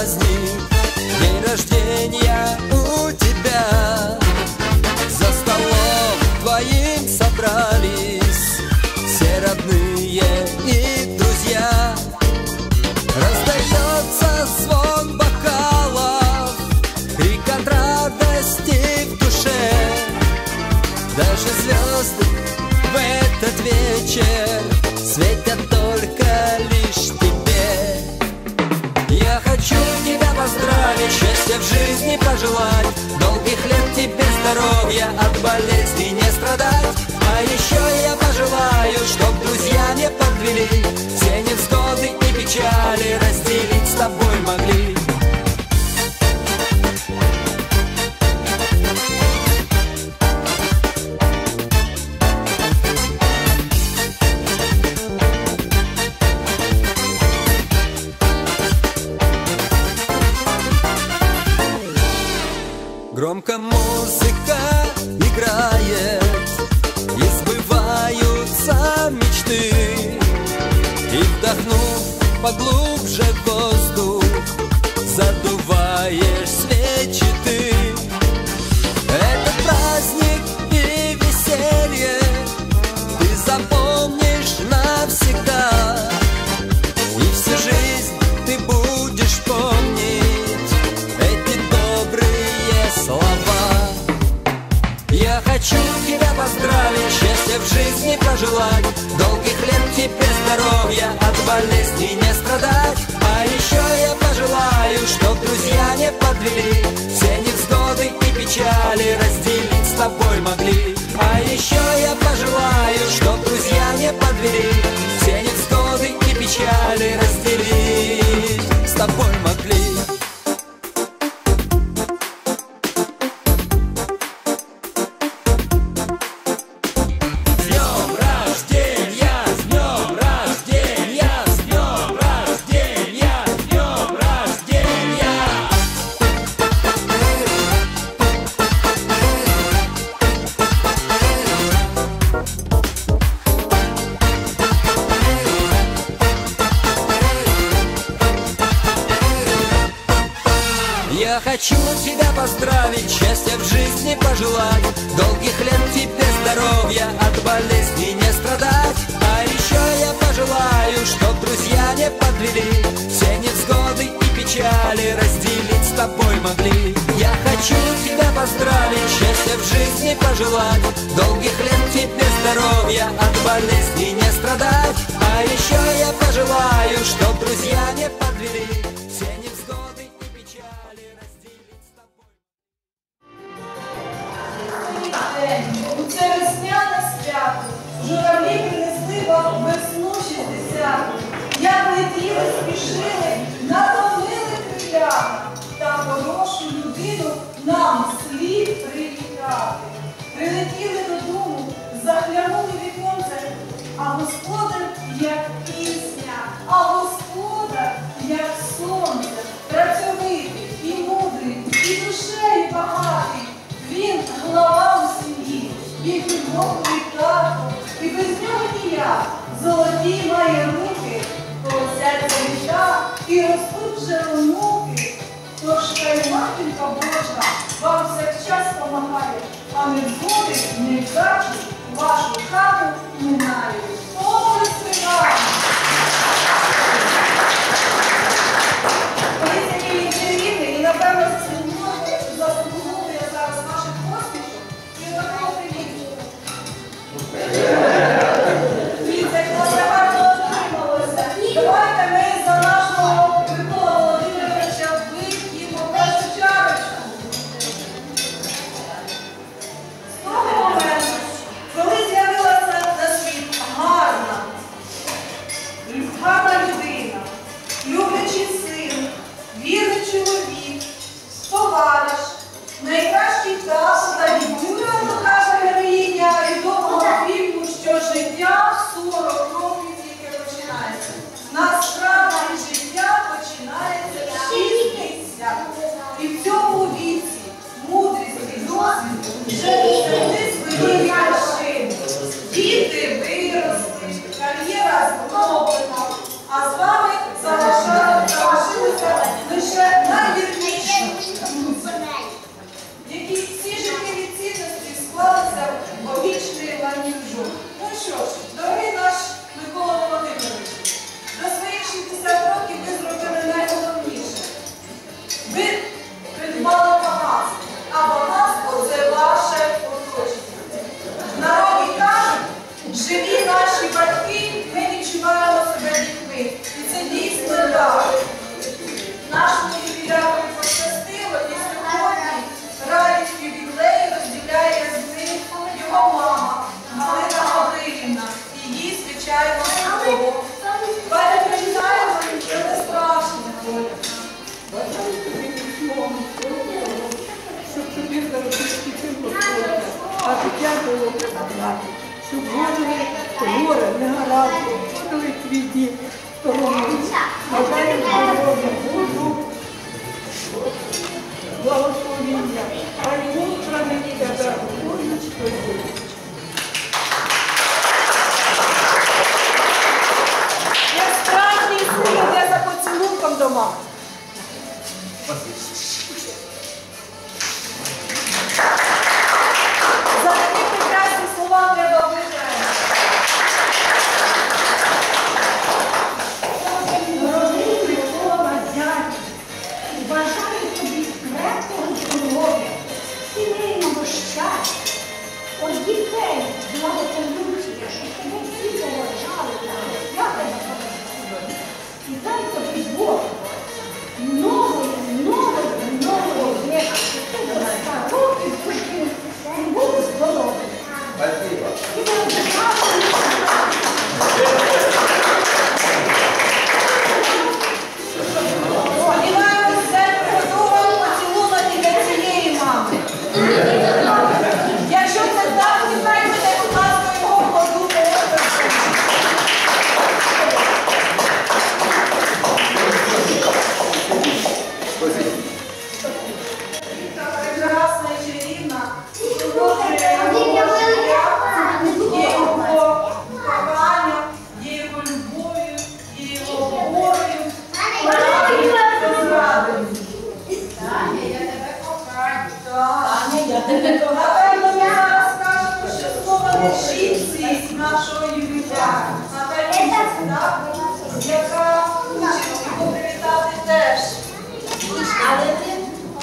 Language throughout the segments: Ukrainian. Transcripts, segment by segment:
праздник, день рождения у тебя. За столом твоим собрались все родные и друзья. Раздается звон бокалов, крик от радости в душе. Даже звезды в этот вечер светят только лишь тебе. Я хочу тебя поздравить, счастья в жизни пожелать, долгих лет тебе здоровья, от болезней не страдать. А еще я пожелаю, чтоб друзья не подвели, все невзгоды и печали разделить с тобой могли. Громко музыка играет, и сбываются мечты. И вдохнув поглубже воздух, задуваешь свечи ты. Это праздник и веселье ты запомнишь навсегда, и всю жизнь ты будешь помнить эти добрые слова. Я хочу тебя поздравить, счастья в жизни пожелать, долгих лет тебе здоровья, от болезней не страдать. А еще я пожелаю, чтоб друзья не подвели, все невзгоды и печали разделить с тобой могли. А еще я пожелаю, чтоб друзья не подвели, все невзгоды и печали разделить с тобой могли. Я хочу тебя поздравить, счастья в жизни пожелать, долгих лет тебе здоровья, от болезней не страдать. А еще я пожелаю, чтоб друзья не подвели, все невзгоды и печали разделить с тобой могли. Я хочу тебя поздравить, счастья в жизни пожелать, долгих лет тебе здоровья, от болезней не страдать. А еще я пожелаю, чтоб друзья не подвели, все невзгоды и печали разделить с тобой. У це весняне свято журавлі принесли вам весну 60-ту. Як летіли, спішили, надломили крилями, та хорошу людину нам слід привітати. Прилетіли додому, заглянули віконце, а господар як пісня, а господар як сонце, працьовитий і мудрий, і душею багатий. Він голова у сім'ї, він футболковий тато, і без нього ніяк. Золоті має руки, коло серця літа, і ростуть вже онуки. Тож хай матінка Божа вам всякчас помагає, а невзгоди, невдачі вашу хату минають. Оплески вам! Коли такий інтерв'юний, і напевно заслуговує зараз наших посмішок, і такого привіту. Дивіться, як нас гарно отрималося. Давайте ми за нашого Микола Володимировича вип'ємо першу чарочку. З того моменту, коли з'явилася на світ гарна людина, люблячий син, вірний чоловік, товариш, найкращий тато та дідуля, каже героїня відомого фільму, що життя в 40 років тільки починається. Насправді життя починається з 60. І в цьому віці мудрість і досвід вже досягли своєї вершини. Діти виросли, кар'єра зроблена, а з вами залишилися лише заплати, щоб горе, негаразди, входили твій дім сторону. Бажаємо здоров'я, Божу благословіння, а й утро мені тебе, Божечко, є. Як справжній син йде за поцілунком до мами. За такі прекрасні слова треба витримати. Дорогий Микола, дядь, бажаю тобі крепкого здоров'я, сімейного щастя, от дітей благополуччя, щоб тебе всі поважали, я тебе поважаю. І дай тобі Бог нового віку, щоб ти до 100 років пожив і був здоровий. Спасибо. І ви І маємо все приготовано поцілунок для цієї мами. Якщо це так, нехай буде, будь ласка, його подумати. Прекрасна і чарівна, є його коханням, є його любов'ю, є його горою. Напевно, ми зараз скажемо, що слово не жінці нашого ювіля, Наталі, яка хоче його привітати теж. Але ти...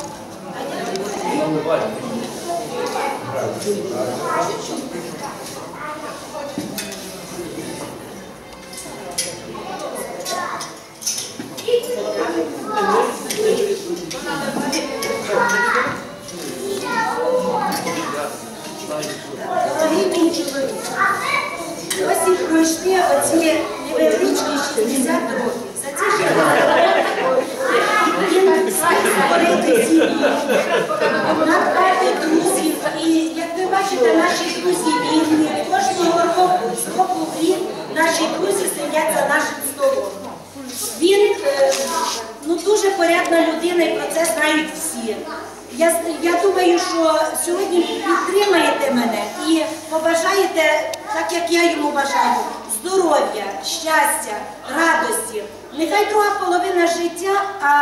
Дорогі мій чоловік, ось і пройшли оці невеличкі 60 років. За ці 60 років він створити сім'ї, надбати друзів. І, як ви бачите, наші друзі вільні. Кожного року, з року в рік, наші друзі сидять за нашим столом. Він дуже порядна людина, і про це знають всі. Я думаю, що сьогодні підтримаєте мене і побажаєте, так як я йому бажаю, здоров'я, щастя, радості. Нехай друга половина життя,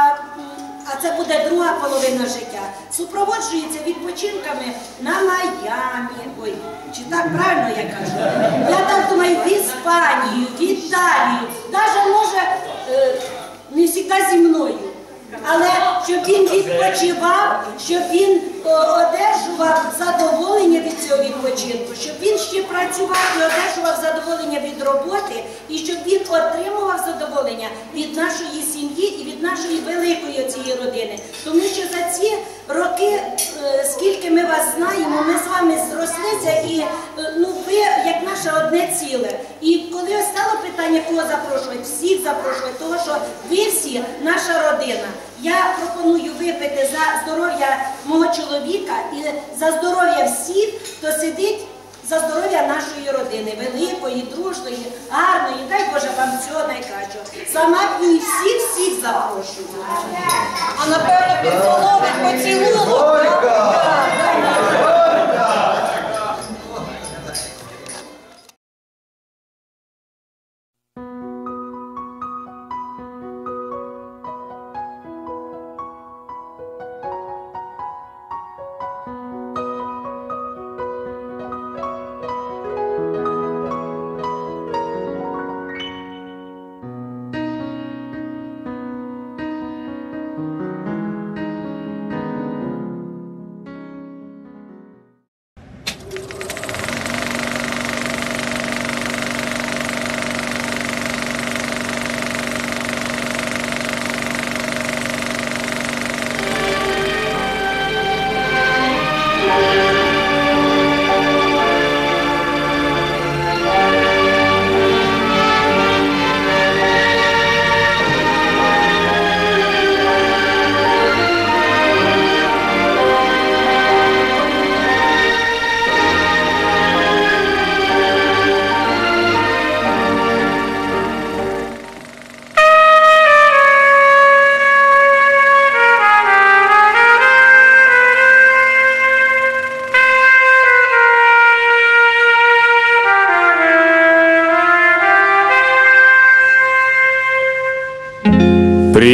а це буде друга половина життя, супроводжується відпочинками на Майамі, ой, чи так правильно я кажу? Я так думаю, в Іспанію, в Італію, навіть може не завжди зі мною. Але щоб він відпочивав, щоб він одержував задоволення від цього відпочинку, щоб він ще працював і одержував задоволення від роботи, і щоб він отримував задоволення від нашої сім'ї і від нашої великої цієї родини. Тому що за ці роки, скільки ми вас знаємо, ми з вами зрослися, і ви як наше одне ціле. І коли ось стало питання, кого запрошувати, всіх запрошувати, тому що ви всі наша родина. Я пропоную випити за здоров'я мого чоловіка і за здоров'я всіх, хто сидить, за здоров'я нашої родини, великої, дружної, гарної. Дай Боже вам всього найкращого. Сама п'ю і всіх запрошую. А напевно підсоловить поцілунок.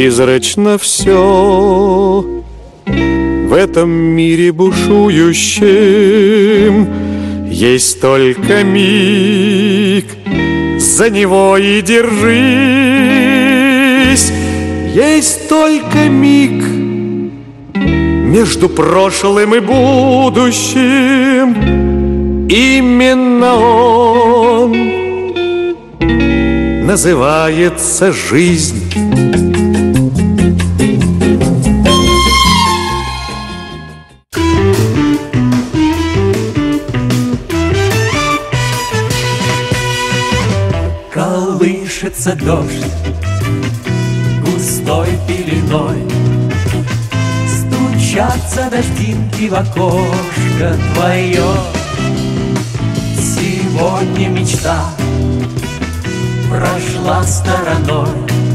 призрачно все в этом мире бушующем. Есть только миг, за него и держись. Есть только миг между прошлым и будущим. Именно он называется жизнь. Колышется дождь густой пеленой, стучатся дождинки в окошко твое. Сегодня мечта прошла стороной,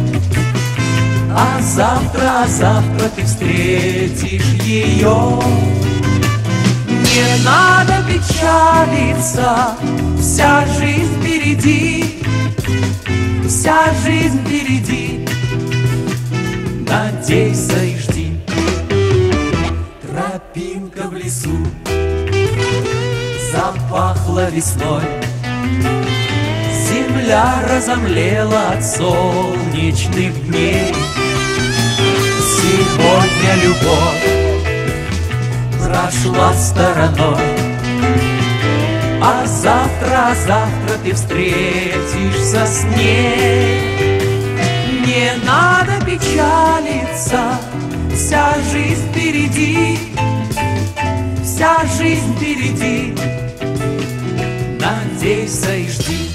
а завтра ты встретишь ее. Не надо печалиться, вся жизнь впереди, вся жизнь впереди. Надейся и жди. Тропинка в лесу запахла весной, земля разомлела от солнечных дней. Сегодня любовь прошла стороной, а завтра ты встретишься с ней. Не надо печалиться, вся жизнь впереди, вся жизнь впереди. Надейся и жди.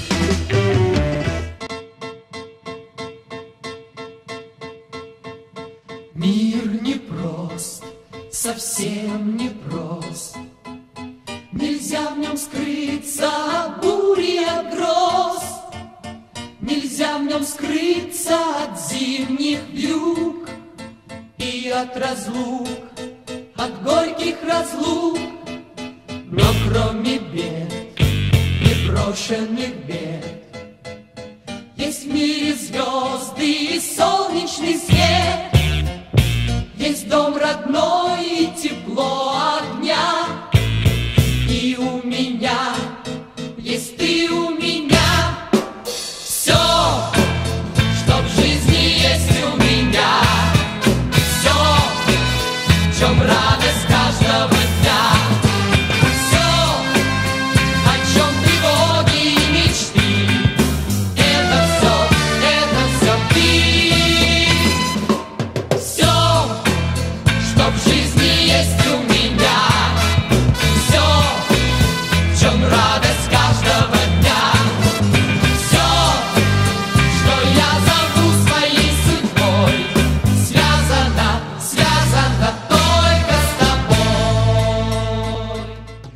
Мир непрост, совсем непрост. Нельзя в нем скрыться от бури, от гроз. Нельзя в нем скрыться от зимних вьюг и от разлук, от горьких разлук. Но кроме бед, непрошенных бед, есть в мире звезды и солнечный свет. Есть дом родной и тепло огня. И у меня есть ты у меня. Все, что в жизни есть у меня. Все, в чем радость каждого дня. Все, о чем тревоги и мечты. Это все ты. Все, что в жизни есть у меня. Все, в чем радость каждого дня. Все, что я зову своей судьбой, связано только с тобой.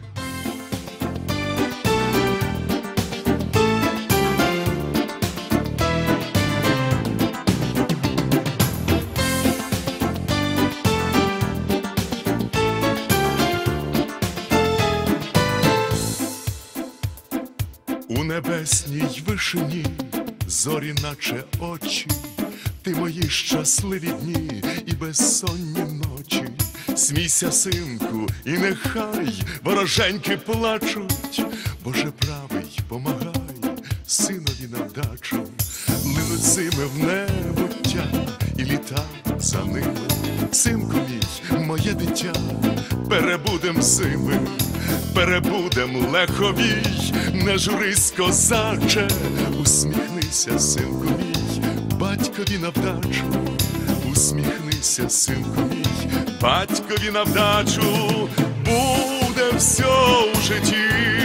У небесній вишині зорі наче очі, ти мої щасливі дні і безсонні ночі. Смійся, синку, і нехай вороженьки плачуть. Боже правий, помагай синові на вдачу. Линуть зими в небуття і літа за ними. Синку мій, моє дитя, перебудем зими, перебудем леховій. Не журись, козаче, усміхнися, синку мій, батькові на вдачу. Усміхнися, синку мій, батькові на вдачу. Буде все у житті.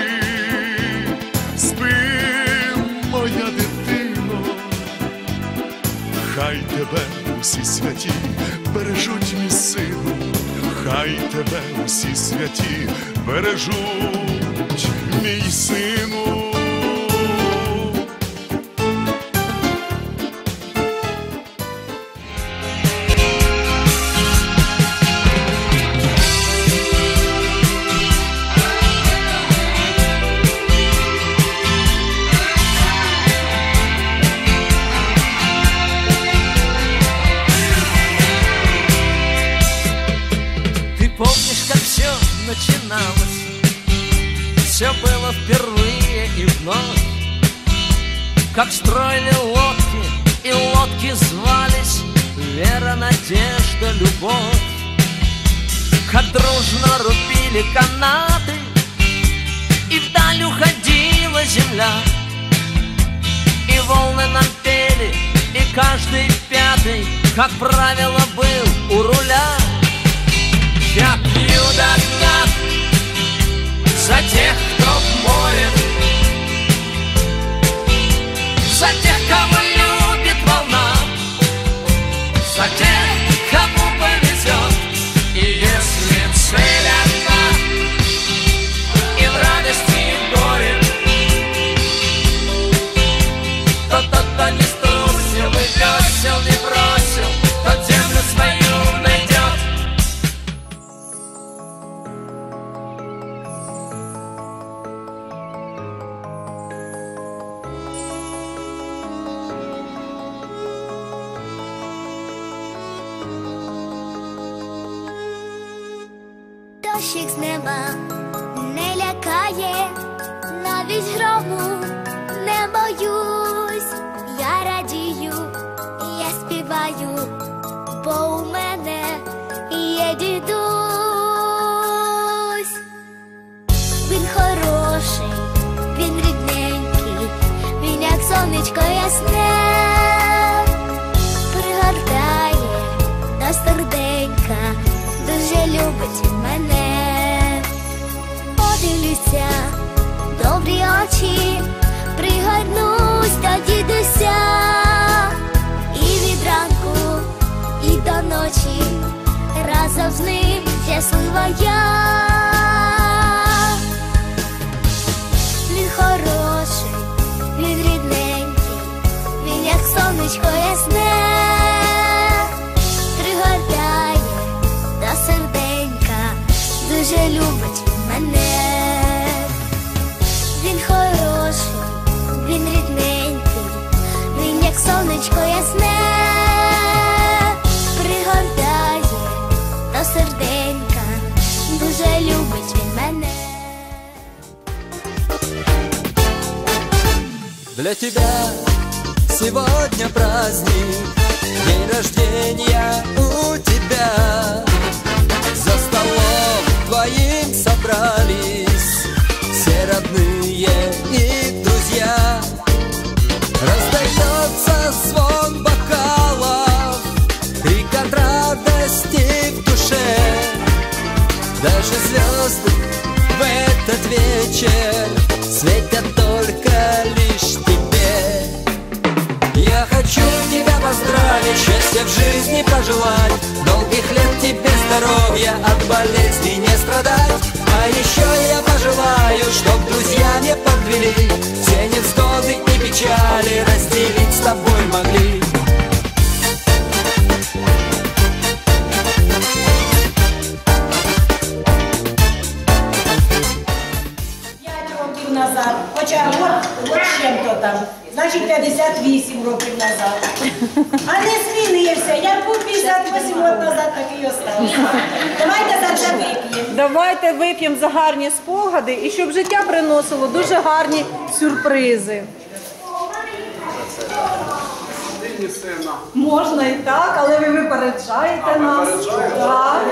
Спи, моя дитино, хай тебе усі святі бережуть, мій сину. Хай тебе усі святі бережуть, мій сину. менялось. Все было впервые и вновь. Как строили лодки, и лодки звались вера, надежда, любовь. Как дружно рубили канаты, и вдаль уходила земля. И волны нам пели, и каждый пятый, как правило, был у руля. Я пью до дна за тех, кто в море, за тех, кого любит волна, за тех, кому повезет. И если цель одна, и в радости, и в горе, то тот, кто не струсил и весел не бросил, тот землю свою найдет. Дощик з неба не лякає, навіть грому не боюсь. Я радію, я співаю, бо у мене є дідусь. Він хороший, він рідненький, він як сонечко ясне, пригортає до серденька, дуже любить мене. Подивлюся, добрі очі, пригорнусь до дідуся. І від ранку, і до ночі, разом з ним щаслива я. Він хороший, він рідненький, він як сонечко ясне, пригортає до серденька, дуже любить мене. Він хороший, він рідненький, він як сонечко ясне, пригортає до серденька, дуже любить він мене. Для тебя сегодня праздник, день рождения у тебя. За столом твоим собрались все родные и друзья. Раздается звон бокалов, крик от радости в душе. Даже звезды в этот вечер светят только лишь тебе. Я хочу тебя поздравить, счастья в жизни пожелать, долгих лет тебе здоровья, от болезней не страдать. А еще я пожелаю, чтоб друзья не подвели, все невзгоды и печали разделить с тобой могли. 5 років назад, хоча от чим-то там, значить 58 років назад. А не змінився, як був 58 років назад, так і остався. Давайте за це вип'ємо. Давайте вип'ємо за гарні спогади і щоб життя приносило дуже гарні сюрпризи. Можна і так, але ви випереджаєте нас. Так.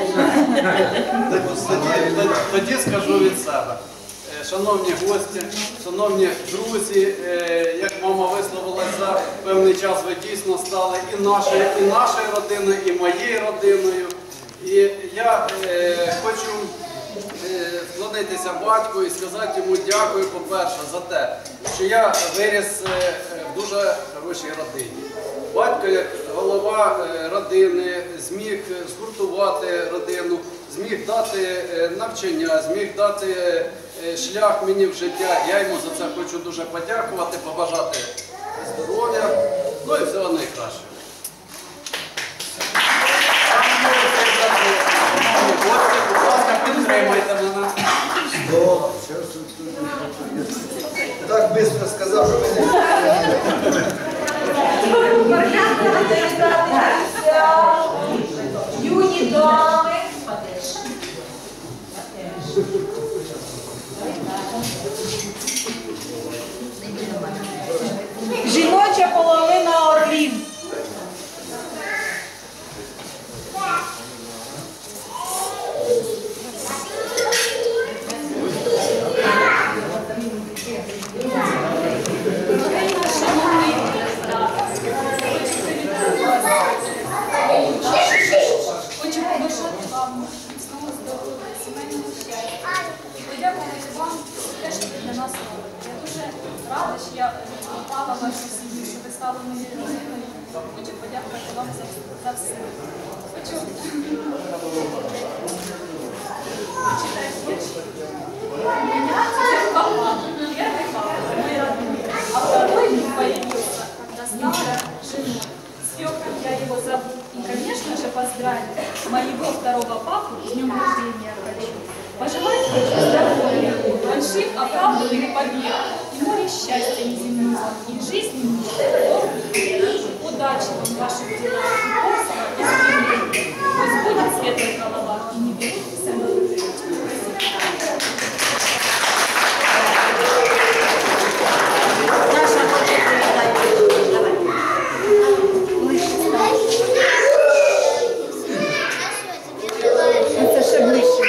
Тоді скажу від себе. Шановні гості, шановні друзі, як мама висловилася, за певний час ви дійсно стали і нашою родиною, і моєю родиною. І я хочу вклонитися батьку і сказати йому дякую, по-перше, за те, що я виріс в дуже хорошій родині. Батько, як голова родини, зміг згуртувати родину, зміг дати навчання, зміг дати шлях мені в життя. Я йому за це хочу дуже подякувати, побажати здоров'я, ну і всього найкращого. Гості, будь ласка, підтримайте мене. Так швидко сказав, що мене. Юні дами. Жіноча половина орлів. Хочу побажати вам міцного здоров'я, сімейного щастя. Подякувати вам за те, що ви для нас робите. Я дуже рада, що я попала в вашу сім'ю, що ви стали моєю родиною. Хочу подякувати вам за все. Хочу читати вірші. Меня теперь папа, первый папа, мой родной, а второй не появился, когда стала женой. Свекром я его зову. И, конечно же, поздравить моего второго папу с днем рождения хочу. Пожелать хочу здоровья, больших оправданных побед, и море счастья неземного, и жизни долгой, удачи вам в ваших делах, и стремлений. Пусть будет светлая голова, и не берите самолеты. Наша хоче привітати. Давай. Це ще ближче.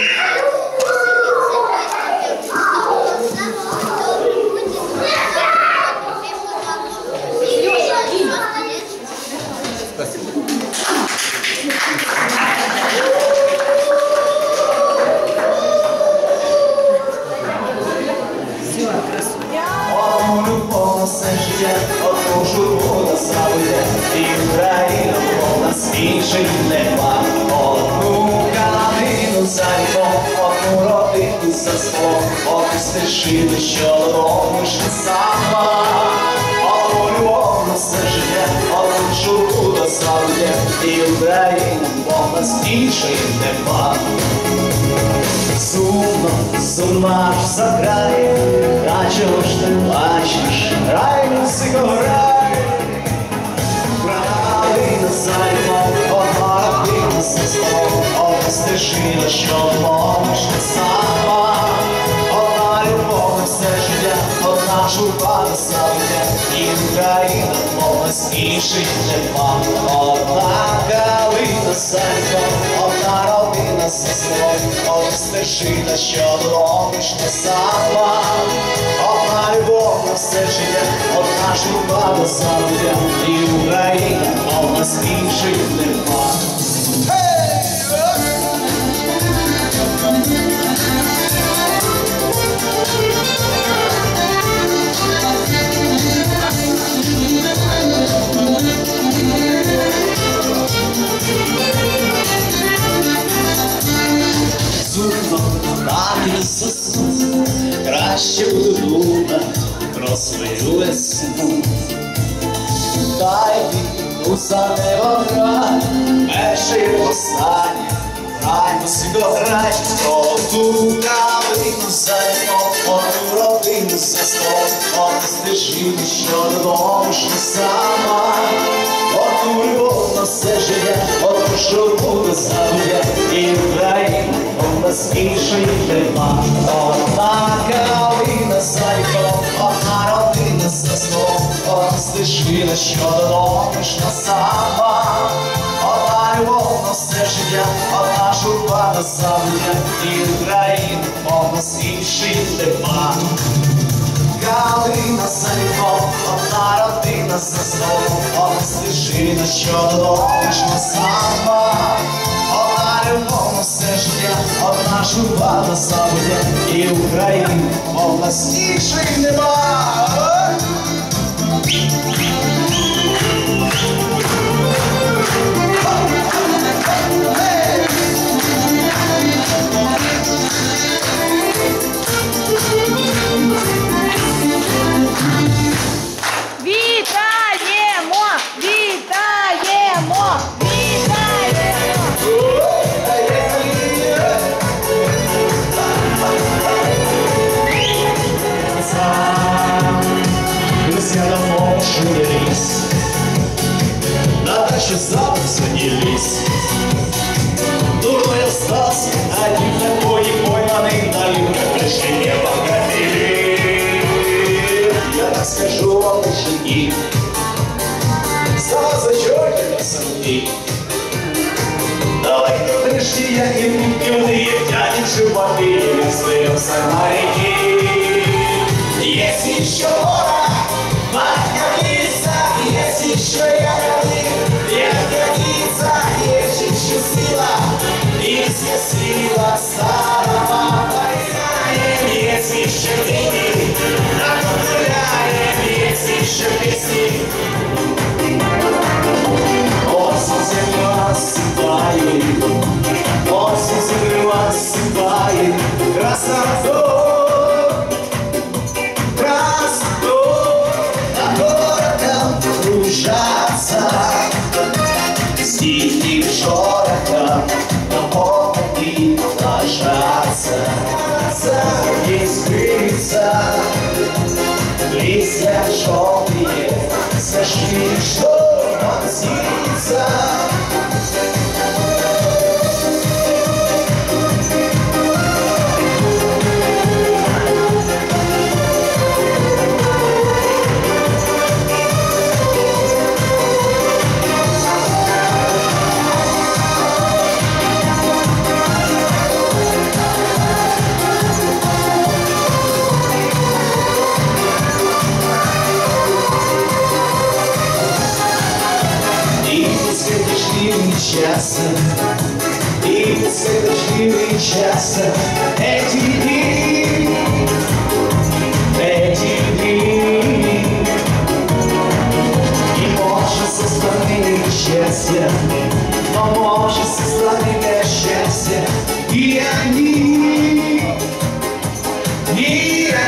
Одну любов на все життя, одну журбу на славує, і Україна повна інших нема. Одну калину за віком, одну родину за склом, одну стежину, що робиш ти сама. Одну любов на все життя, одну журбу на славує, і Україна повна інших нема. Сумно, сумно закрає, та чого ж ти плачеш, рай музико, грай. Калина за вікном, одна родина за столом, одна стежина, що можеш ти сама. Одна любов на все життя, одна журба на слав'я, і Україна повна інших нема. Одна калина за вікном, одна родина за столом, одна стежина, що робиш ти сама. Одна любов на все життя, одна журба на слав'я, і Україна повна інших нема. Сумно, так і засну, краще буду думати про свою весну. Дай війну за небо грай, перше і останнє, грай, музико, грай. Одну калину за вікном, одну родину за столом, одну стежину, що робиш ти сама. Одну любов на все життя, одну журбу на слав'я, і Україна повна іншої нема. Одна калина за вікном, одна родина за столом, одна стежина, що робиш ти сама. Одна любов на все життя, одна журба на слав'я, і Україна повна іншої нема. Калина за вікном, одна родина за столом, одна стежина, що робиш ти сама. Одна любов на все життя, одна журба на слав'я, і Україна повна інших нема. Вітаємо! Вітаємо! Вітаємо! жди, что он снится. Часа, и следующие часа, эти дни, не может составить счастье, но может составить счастье, и они, и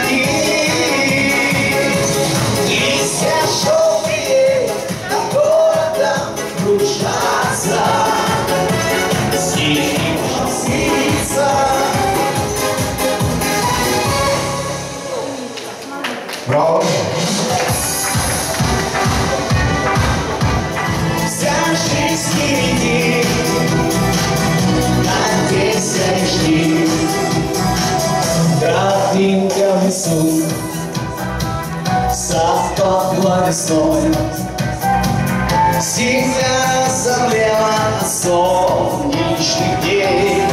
все желтые над городом кружатся. Браво! Вся жизнь впереди, надейся и жди. Тропинка в лесу, сад под весной. Синяя замлела на солнечный день.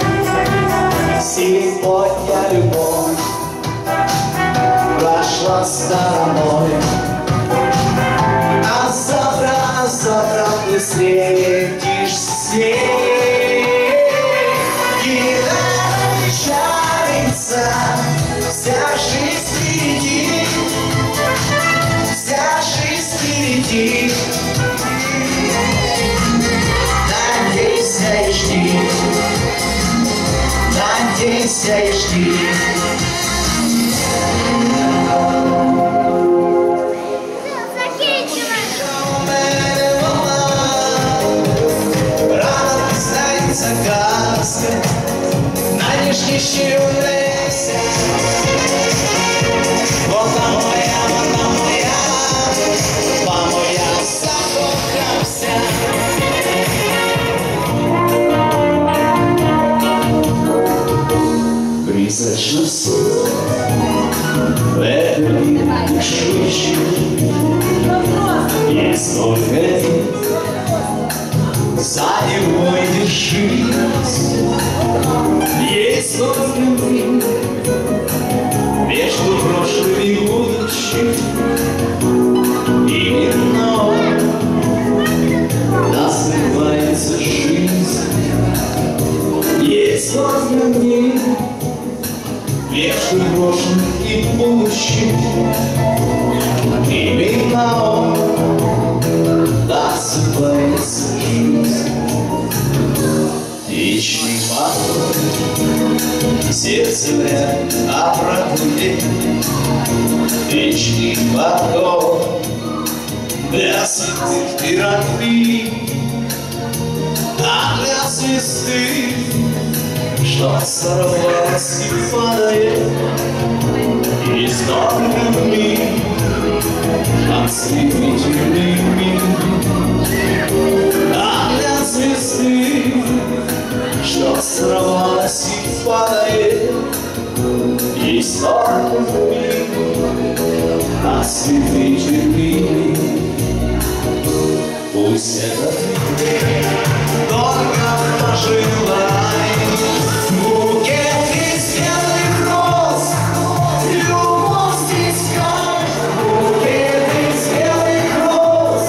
Сегодня любовь прошла стороной, а завтра ты встретишь с ней. И начинается вся жизнь впереди, вся жизнь впереди. Надейся и жди, надейся и жди. Рано признается казка, найдешь улыбся. Вот она моя, закохався. Призрачно сон, в этом мире души, есть только ты, за него держись. Есть только ты, между прошлым и будущим. Именно он называется жизнь. Есть только ты, между прошлым и будущим. Именно он называется жизнь. Вечный поток, сердце вряд оправдает. Вечный поток для святых и родных, а для звезды, что сорвалась и падает. Есть только миг, ослепительный миг, а для звезды, что сорвалась и падает. Есть только миг, ослепительный миг. Пусть это ты только пожелай. Букет из белых роз, любовь здесь как. Букет из белых роз,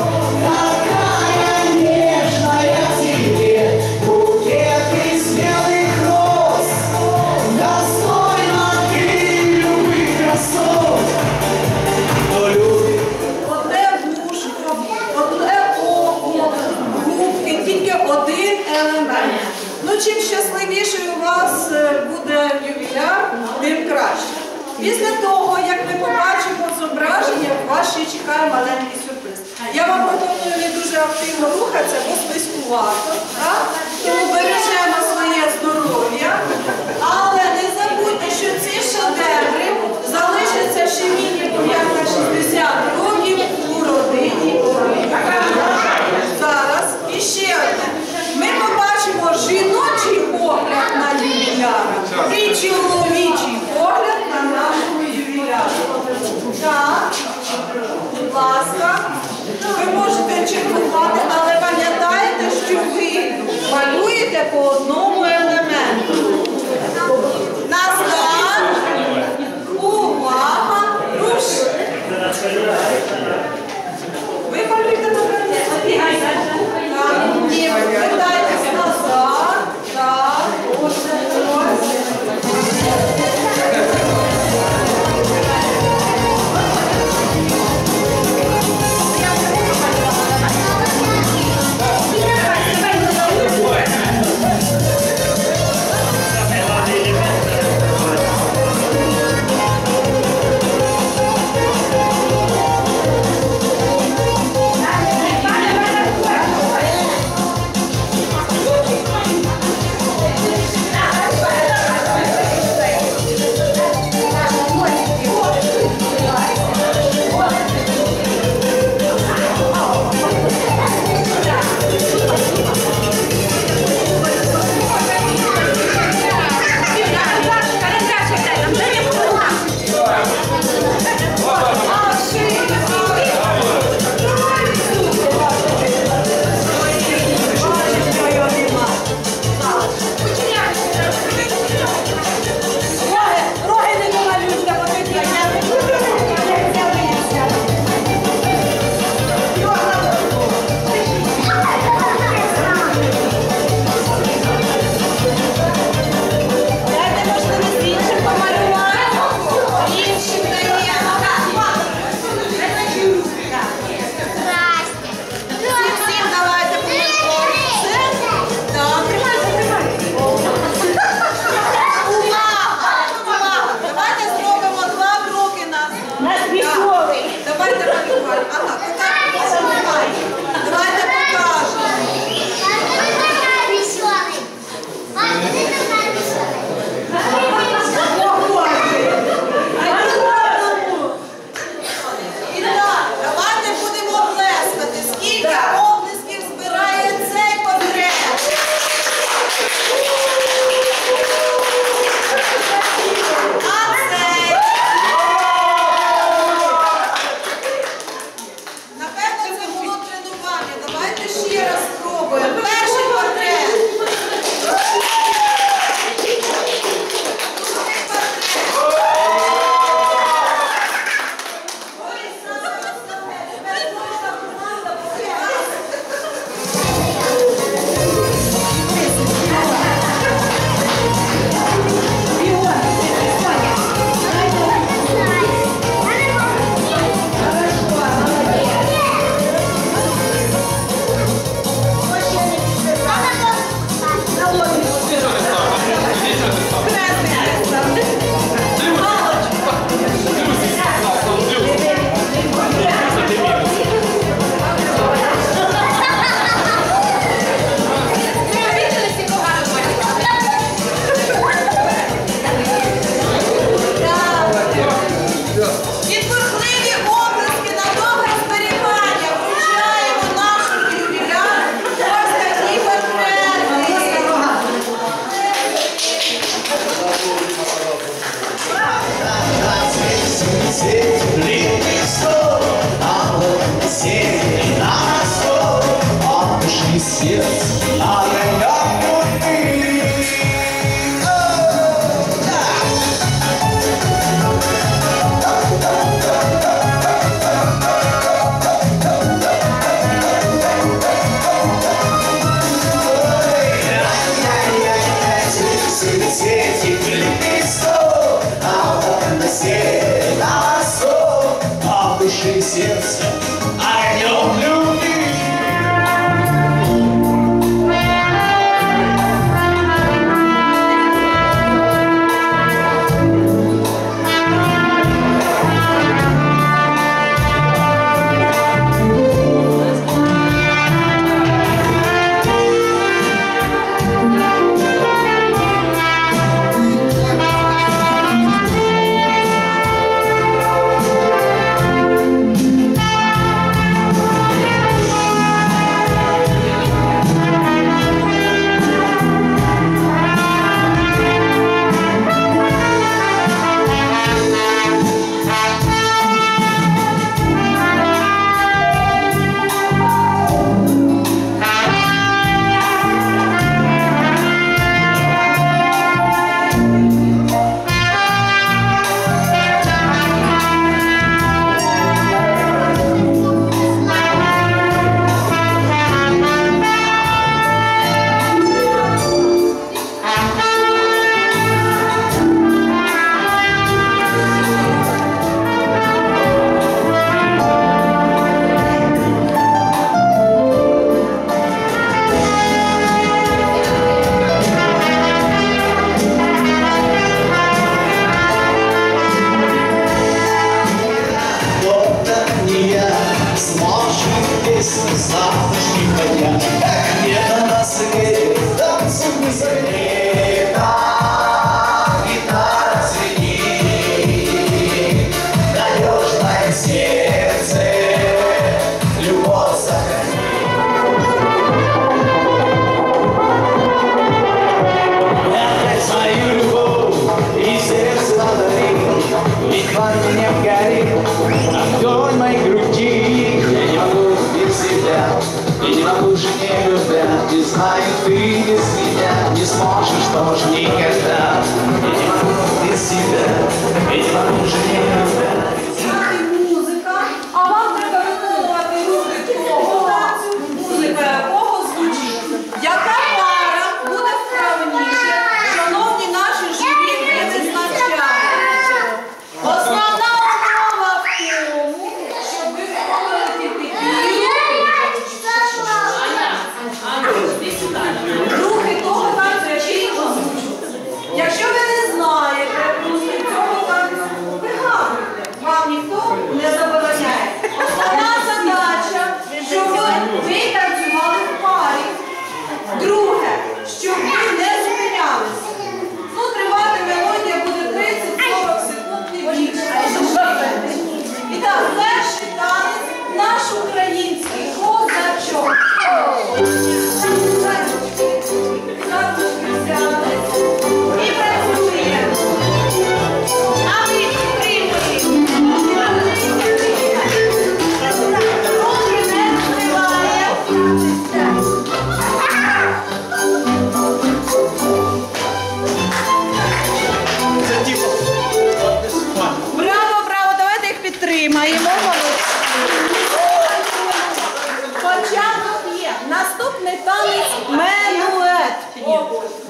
такая нежная тебе. Букет из белых роз, достойна ты любых красот. Кто любит Одне вушко, одне око, губки, тільки один елемент. Ну, чим щасливіший у вас буде ювіляр, тим краще. Після того, як ми побачимо зображення, вас ще чекає маленький сюрприз. Я вам пропоную не дуже активно рухатися, бо спискувато, так? Тому бережемо своє здоров'я. Але не забудьте, що ці шедеври залишаться ще мінімум як на 60 років у родині.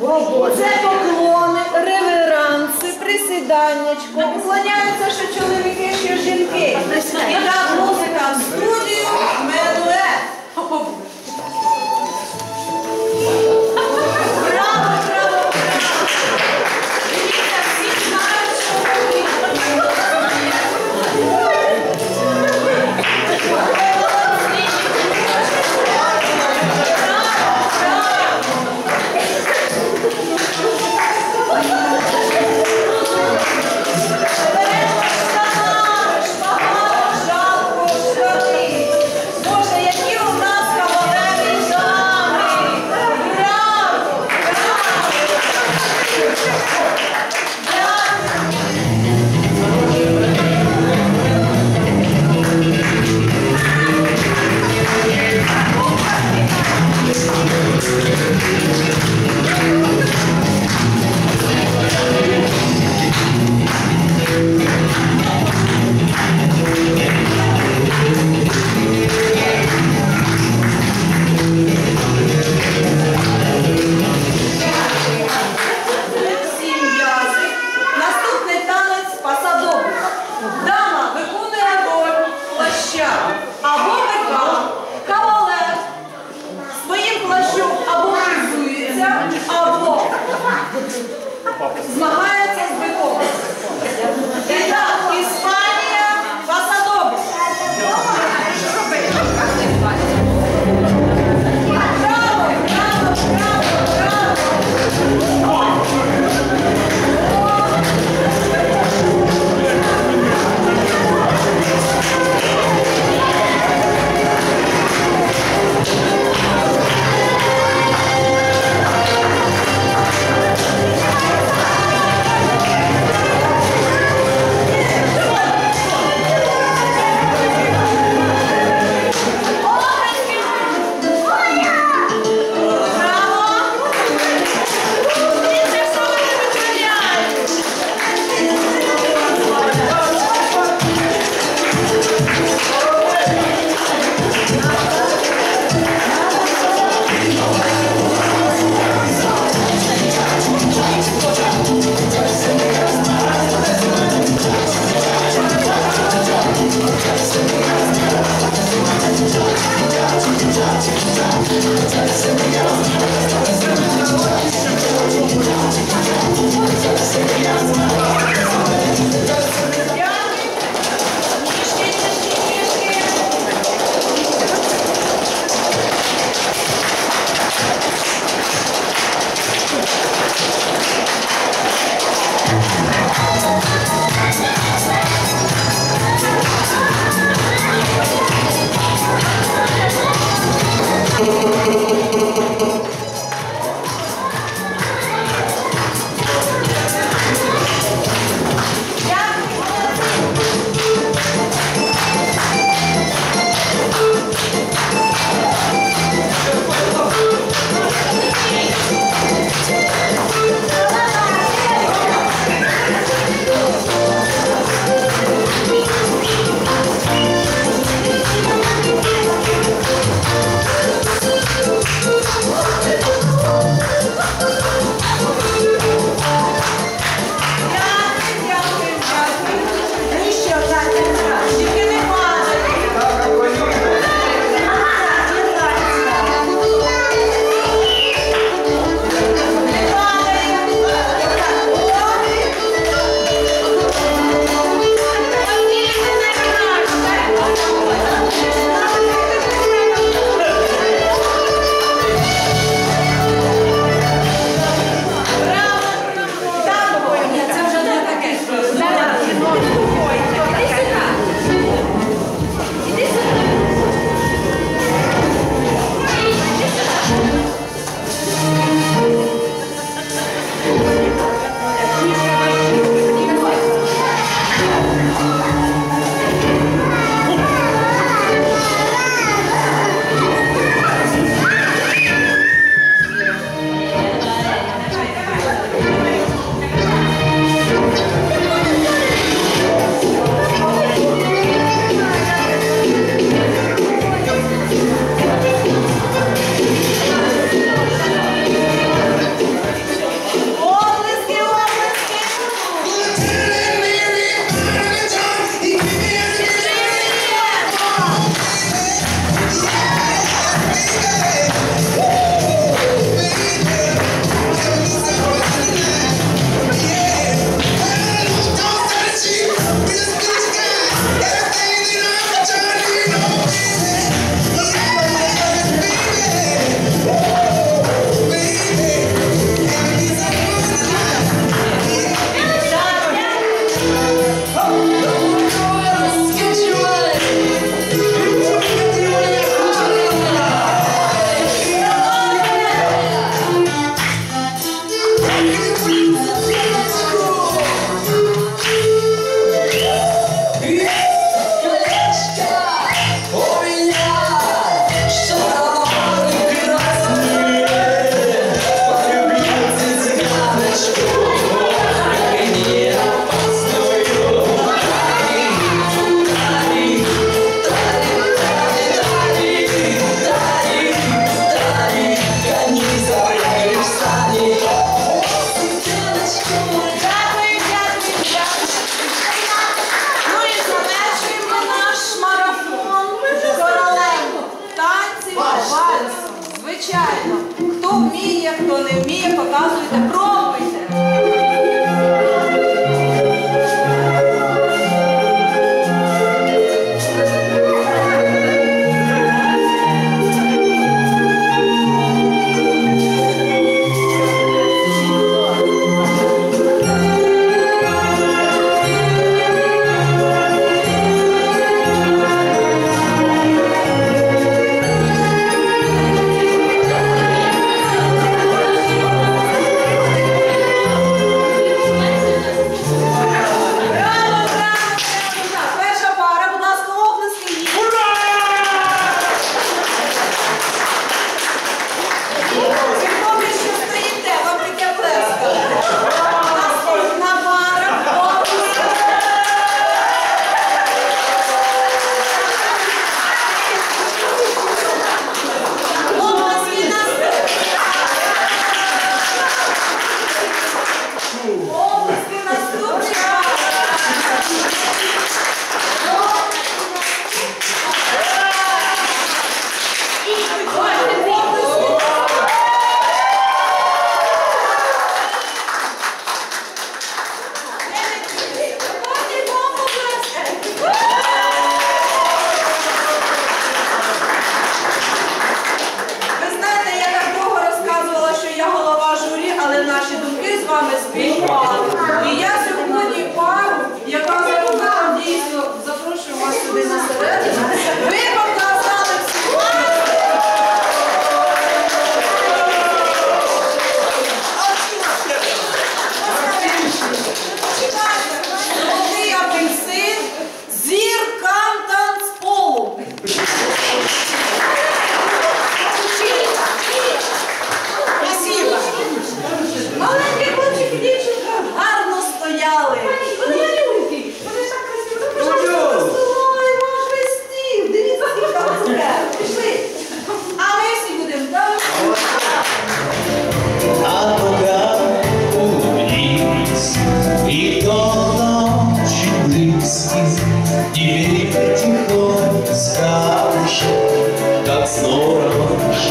Це поклони, реверанси, присіданнячко. Уклоняються що чоловіки, що жінки. І так музика в студію «Медует». Браво, браво, браво! Дивіться, всі знають, що Боже, які у нас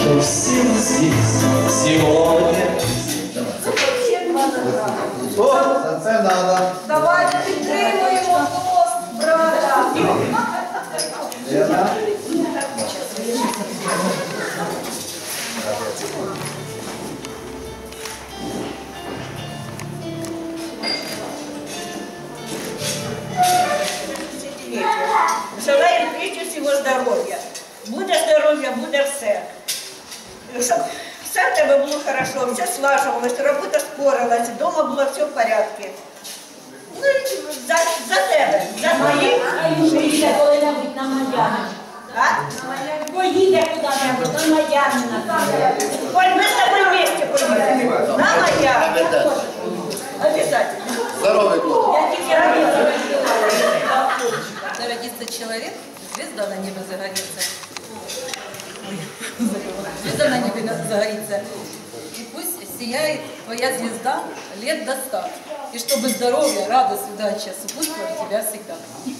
что все мы здесь сегодня. О, за це надо. Давайте підтримуємо тост, брата. Лена. Желаем прежде всего здоров'я. Буде здоров'я, буде все. Щоб все в тебе було хорошо, все слажувалось, робота спорилась, вдома було все в порядку. Ну і за тебе, за твоїх. Поїде коли-небудь на Майами. Поїде куди-небудь на Майами. Коль, ми з тобою вместе поїдемо. На Майами. Обязательно. Здоровий хлопець. Я тільки радила. Когда родится человек, звезда на небе загорится. Звезда на небе загорится. И пусть сияет твоя звезда лет до 100. И чтобы здоровье, радость, удача сопутствовали тебя всегда.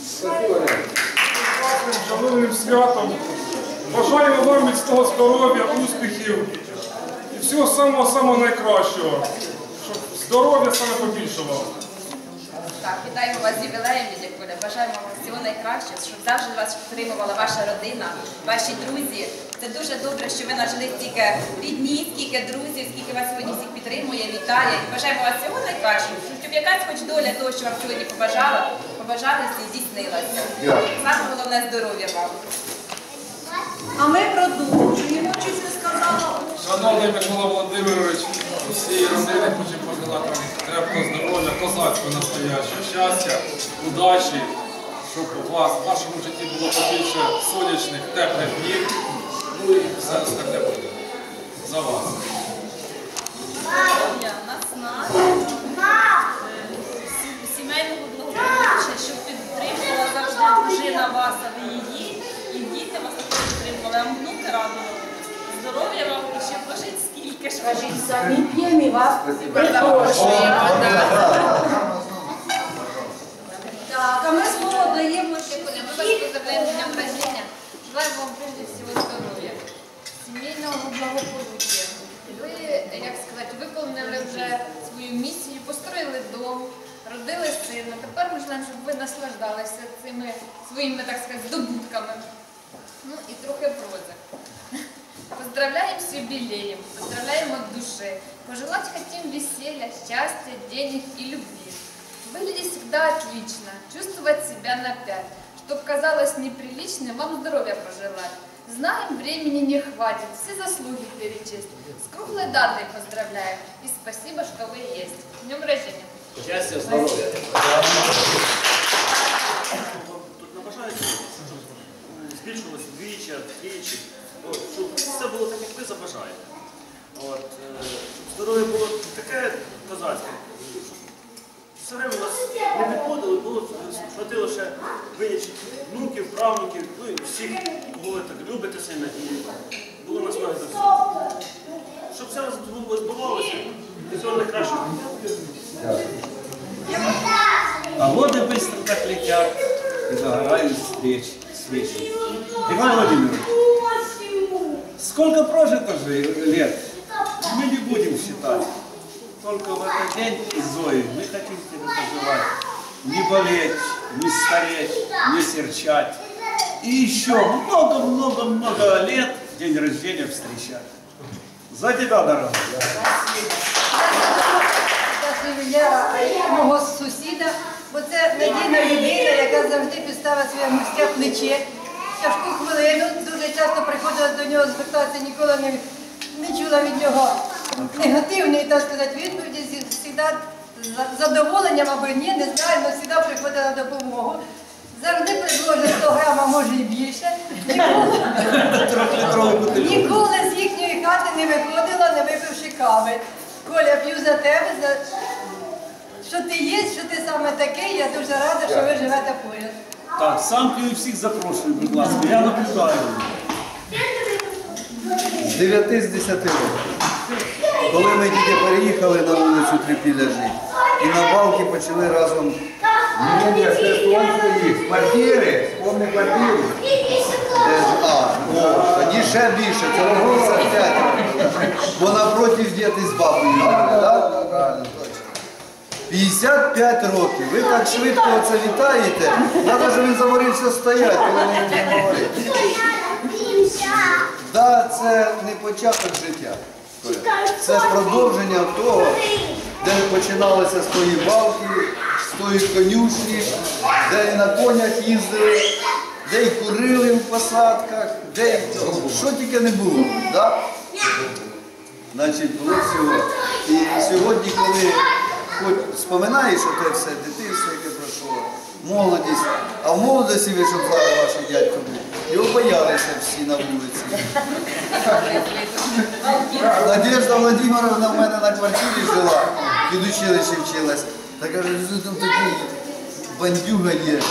Шановним святом, бажаємо вам міцного здоров'я, успіхів і всього самого найкращого, щоб здоров'я саме побільшало. Так, вітаємо вас з ювілеєм, дядя Коля. Бажаємо вам всього найкращого, щоб завжди вас підтримувала ваша родина, ваші друзі. Це дуже добре, що ви нажили стільки рідні, скільки друзів, скільки вас сьогодні всіх підтримує, вітає. І бажаємо вас всього найкращого, щоб якась хоч доля того, що вам сьогодні побажалися і здійснилася. Саме головне здоров'я вам. А ми продовжуємо, чи не сказала? Шановний Микола Володимирович, усієї родини хочу пожелати вам крепкого здоров'я, козацького настоящого, щастя, удачі, щоб у вас в вашому житті було побільше сонячних, теплих днів, ну і все остальне буде за вас. Здоров'я, наснаги, сімейного благополуччя, щоб підтримувала завжди дружина вас, а ви її, і діти вас також підтримували, а внуки радували. Здоров'я вам і ще прожить скільки ж. Скажіть, самі п'ємо і вас Запрошуємо. Так, а ми слово даємо. Мы вас поздравляем с днем рождения. Желаем вам прежде всего здоровья, семейного благополучия. Ви, як сказати, виконали вже свою місію, построїли дом, родили сина. Тепер ми желаємо, щоб ви наслаждалися цими своїми, так сказати, здобутками. Ну і трохи прози. Поздравляем с юбилеем, поздравляем от души. Пожелать хотим веселья, счастья, денег и любви. Выглядеть всегда отлично, чувствовать себя на 5. Чтоб казалось неприличным, вам здоровья пожелать. Знаем, времени не хватит, все заслуги перечесть. С круглой датой поздравляем и спасибо, что вы есть. С днем рождения! Счастья, здоров'я. Тут набажається збільшувалося вдвічі, втричі, щоб все було так, як ви забажаєте. Щоб здоров'я було таке козацьке, щоб все время нас не підходило, було хватило ще винячити внуків, правнуків, ну і всіх, кого ви так любите сильно, і було наснаги за все. Щоб все нас збувалося, і всього найкращого. А годы быстро так летят, и загорают свечи. Иван Владимирович, сколько прожито же лет, мы не будем считать. Только в этот день, Зои, мы хотим тебе пожелать не болеть, не стареть, не серчать. И еще много-много-много лет день рождения встречать. За тебя, дорогая. Я мого сусіда, бо це надійна людина, яка завжди підставила своє мужське плече. Тяжку хвилину, дуже часто приходила до нього звертатися, ніколи не чула від нього негативної, так сказати, відповіді. Завжди з задоволенням або ні, не знаю, але завжди приходила на допомогу. Завжди предложить 100 грам, а може і більше. Ніколи з їхньої хати не виходила, не випивши кави. Коля, п'ю за тебе, що ти є, що ти саме такий, я дуже рада, що ви живете поряд. Так, сам п'ю і всіх запрошую, будь ласка, я наблюдаю. З 9 з 10 років. Коли ми тільки переїхали на вулицю Трипілля жити, і на балки почали разом. Ні, це квартири, вспомни квартиру. Тоді ще більше, це вже 55 років. Бо напротив діти з бабою жили, так? Правильно, точно. 55 років. Ви так швидко це вітаєте, навіть він заморився стояти, коли ми не говорили. Так, це не початок життя. Це продовження того, де починалося з тої балки, з тої конюшні, де і на конях їздили, де і курили в посадках, де і що тільки не було. Да? Значить, було всього. І сьогодні, коли хоч споминаєш оте все дитинство, яке пройшло, молодість, а в молодості ви, щоб знали ваші дядько був, його боялися всі на вулиці. Надежда Владимировна в мене на квартирі жила, під училищі вчилась. Та каже, що там такий бандюга є.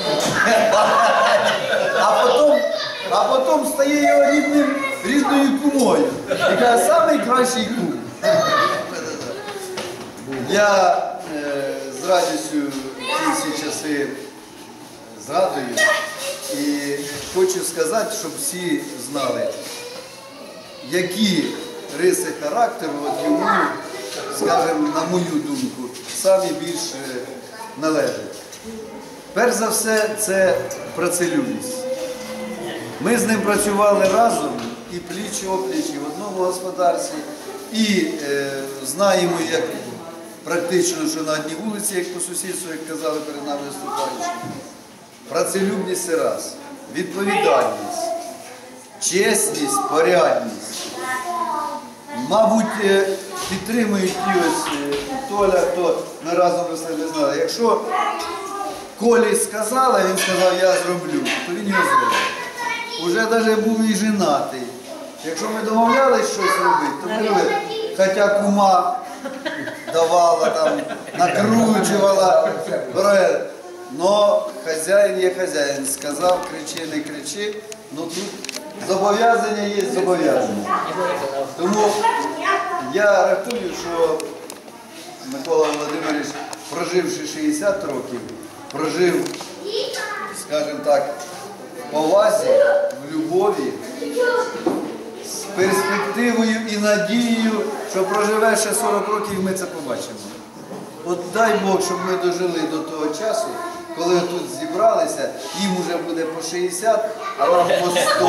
А потім стає його рідною кумою. І каже, самий кращий кум. Я з радістю ці всі часи згадую і хочу сказати, щоб всі знали, які риси характеру от йому, скажімо, на мою думку, самі більше належать. Перш за все, це працелюбність. Ми з ним працювали разом і пліч-опліч, і в одному господарстві, і знаємо, як практично, що на одній вулиці, як по сусідству, як казали перед нами виступаючи. Працелюбність – це раз. Відповідальність, чесність, порядність. Мабуть, підтримують ті ось Толя, хто ми разом не знали. Якщо Колі сказала, він сказав, я зроблю, то він його зробив. Уже навіть був і женатий. Якщо ми домовлялись щось робити, то ми, хоча кума давала, там, накручувала, но хазяїн є хазяїн. Сказав, кричи, не кричи, ну тут зобов'язання є зобов'язання. Тому я рахую, що Микола Володимирович, проживши 60 років, прожив, скажімо так, в повазі, в любові, з перспективою і надією, що проживе ще 40 років, ми це побачимо. От дай Бог, щоб ми дожили до того часу, коли тут зібралися, їм вже буде по 60, а нам по 100.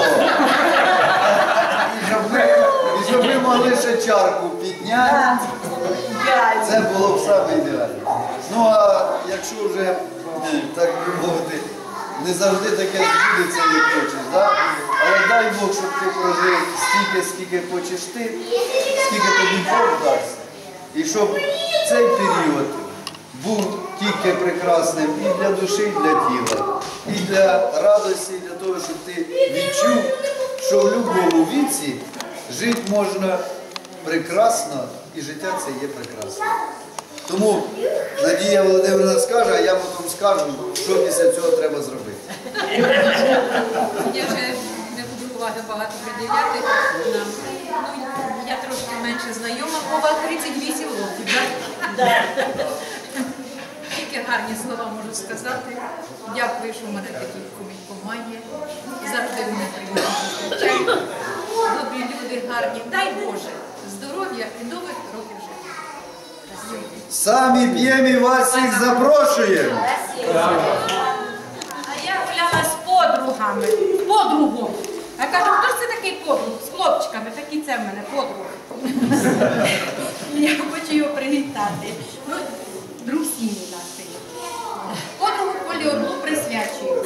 І щоб ми могли ще чарку підняти, це було б саме ідеально. Ну а якщо вже, так би мовити, не завжди таке збудеться, як хочеш, да? Але дай Бог, щоб ти прожив стільки, скільки хочеш ти, скільки тобі Бог дасть. І щоб цей період був тільки прекрасним і для душі, і для тіла, і для радості, і для того, щоб ти відчув, що в будь-якому віці жити можна прекрасно, і життя це є прекрасно. Тому Надія Володимирівна скаже, а я потім скажу, що після цього треба зробити. Я вже не буду уваги багато приділяти нам. Ну, я трошки менше знайома, бо вам 38 років. Тільки гарні слова можу сказати. Дякую, що в мене такий кумілько є. І завжди мене приймають. Добрі люди, гарні. Дай Боже, здоров'я і нових років життя. Самі п'ємо і вас всіх запрошуємо. А я гуляла з подругами. Подругом. А я кажу, хто ж це такий подруг? З хлопчиками, такі це в мене подруги. Я хочу його привітати. Ну, друг сім'ї нашої. Подругу Колі Орлу присвячую.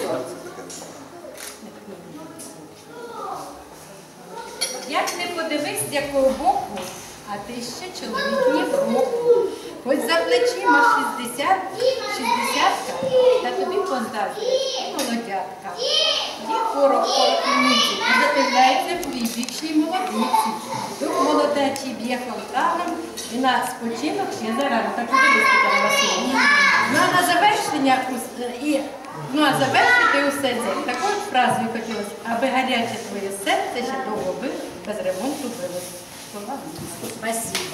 Як не подивись, з якого боку, а ти ще чоловік ні в року. Хоч за плечима 60-ка, та тобі фантазія молодятка. Є порох порохівниці, і задивляється твій вічній молодиці. Дух молодечий б'є фонтаном, і на спочинок ще зарано. Так подивись, Тетяна Васильівна. Ну а завершити усе це такою фразою хотілося, аби гаряче твоє серце ще довго бив, без ремонту билось. Спасибо.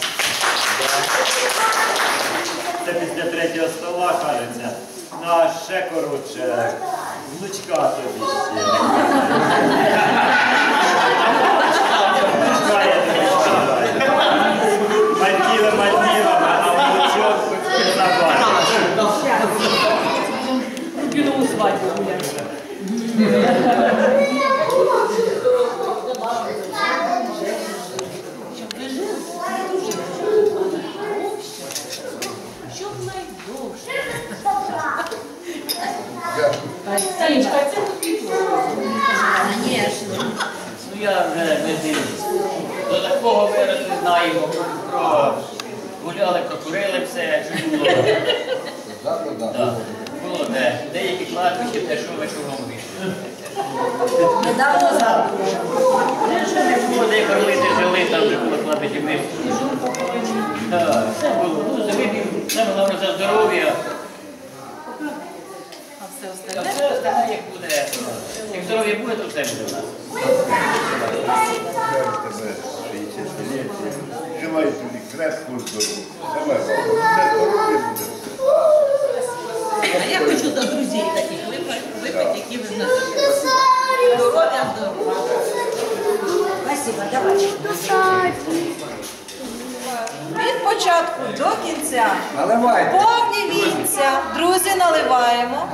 Це після третього стола, кажеться. Ну а ще коротше. Внучка тобі ще. Мальдіва, а внучок хоч забавить. Кінову свадьбу гуляти. Щоб ви жили дуже щоб найдовше. Санечка, це тобі. Звісно. Ну я вже не дивлюсь. До такого ми не знаємо. Про гуляли, прокурили все. Було де. Деякі кладбища, де що ви кругом вийшли. Недавно згадували. Не було, де карлити жили, там вже було кладбище ми. Так, все було. Ну, завидів, саме головне за здоров'я. А все А остальне? все остальне як буде. Як здоров'я буде, то все буде у нас. Желаю тобі крепкого здоров'я. Давай, все здоров'я буде. А я хочу до друзей таких випити, які ви знаєте. Здоров'я, здоров'я. Спасибо, давай. Від початку до кінця. Наливайте. Повні вінця. Друзі, наливаємо.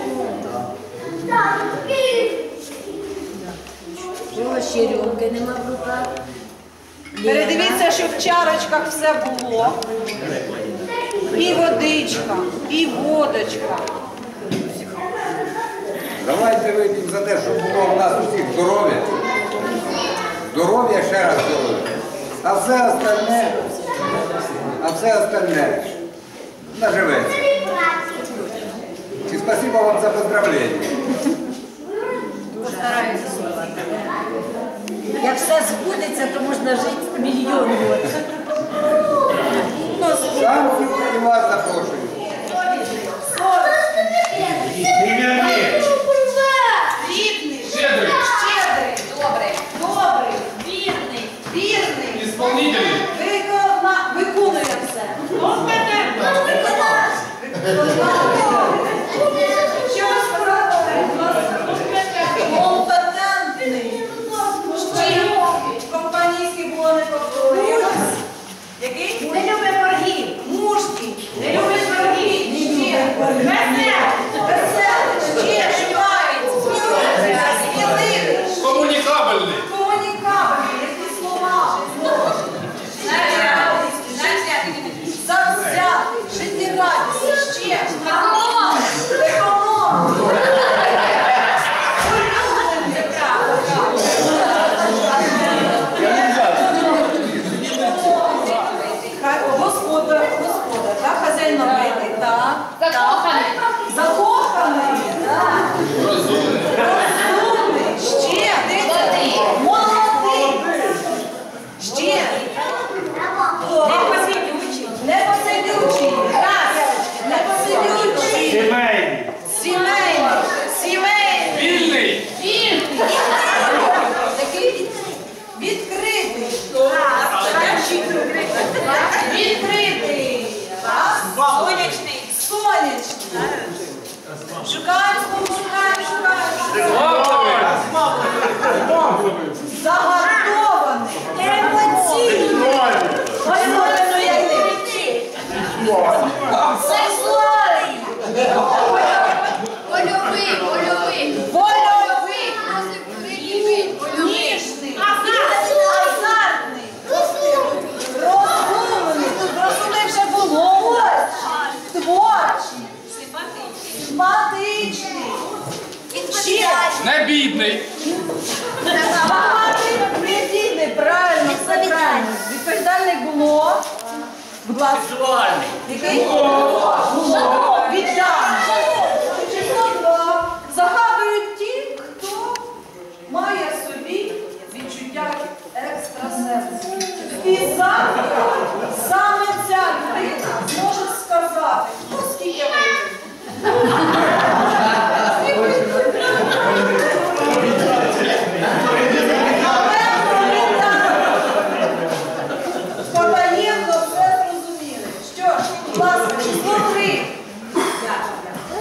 Чого ще рюмки нема в руках? Передивіться, щоб в чарочках все було. І водичка, і водочка. Давайте вип'ємо за те, щоб було в нас усіх здоров'я. Здоров'я, ще раз здоров'я. А все остальне наживеться. І спасибо вам за поздравлення. Постараюся слухати. Як все збудеться, то можна жити мільйон років. Сам і вас запрошую. Рідний, Щедрий. щедрий, добрий, вірний, Ісполнительний. виконує все. Що сказати? Компетентний. Компанійський було не повторює. Який? Не любить боргів. Мужній. Не любить боргів. Веселий. Ще шукається. Сміливий. Комунікабельний. Комунікабельний. Які слова. Завзятий. Життєрадісний. Ще. Економ. Господар, так, хазяйновитий, так. Закоханий, так. Розумний, ще, молодий, ще. Непосидючий, сімейний, Вільний. такий відкритий, відкритий, сонячний. Шукаємо. Загартований. Емоційний. Сексуальний. Вольовий. Ніжний. Азартний. Розумний. Розумний вже було. Творчий. Симпатичний. Не бідний. Багатий, не бідний. Правильно, все правильно. Відповідальний було. Будь ласка. Сексуальний. Який? Відданий. Число 2. Загадують ті, хто має в собі відчуття екстрасенсу. І саме ця людина зможе сказати, ну скільки вийде. Потаємно все зрозуміли. Що ж, будь ласка, число 3.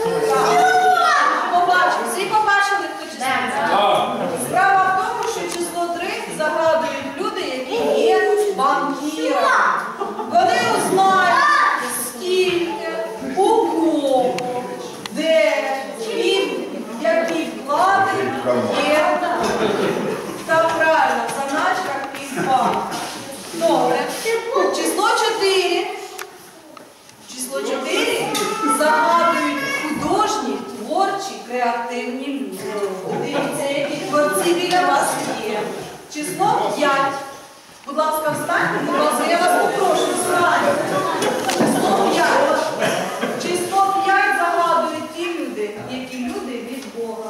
Є. Так, правильно, в заначках півбанка. Добре. Число 4. Число 4 загадують художні, творчі, креативні люди. Дивіться, які творці біля вас є. Число 5. Будь ласка, встаньте, будь ласка, я вас попрошу, встаньте. Число 5. Число 5 загадують ті люди, які люди від Бога.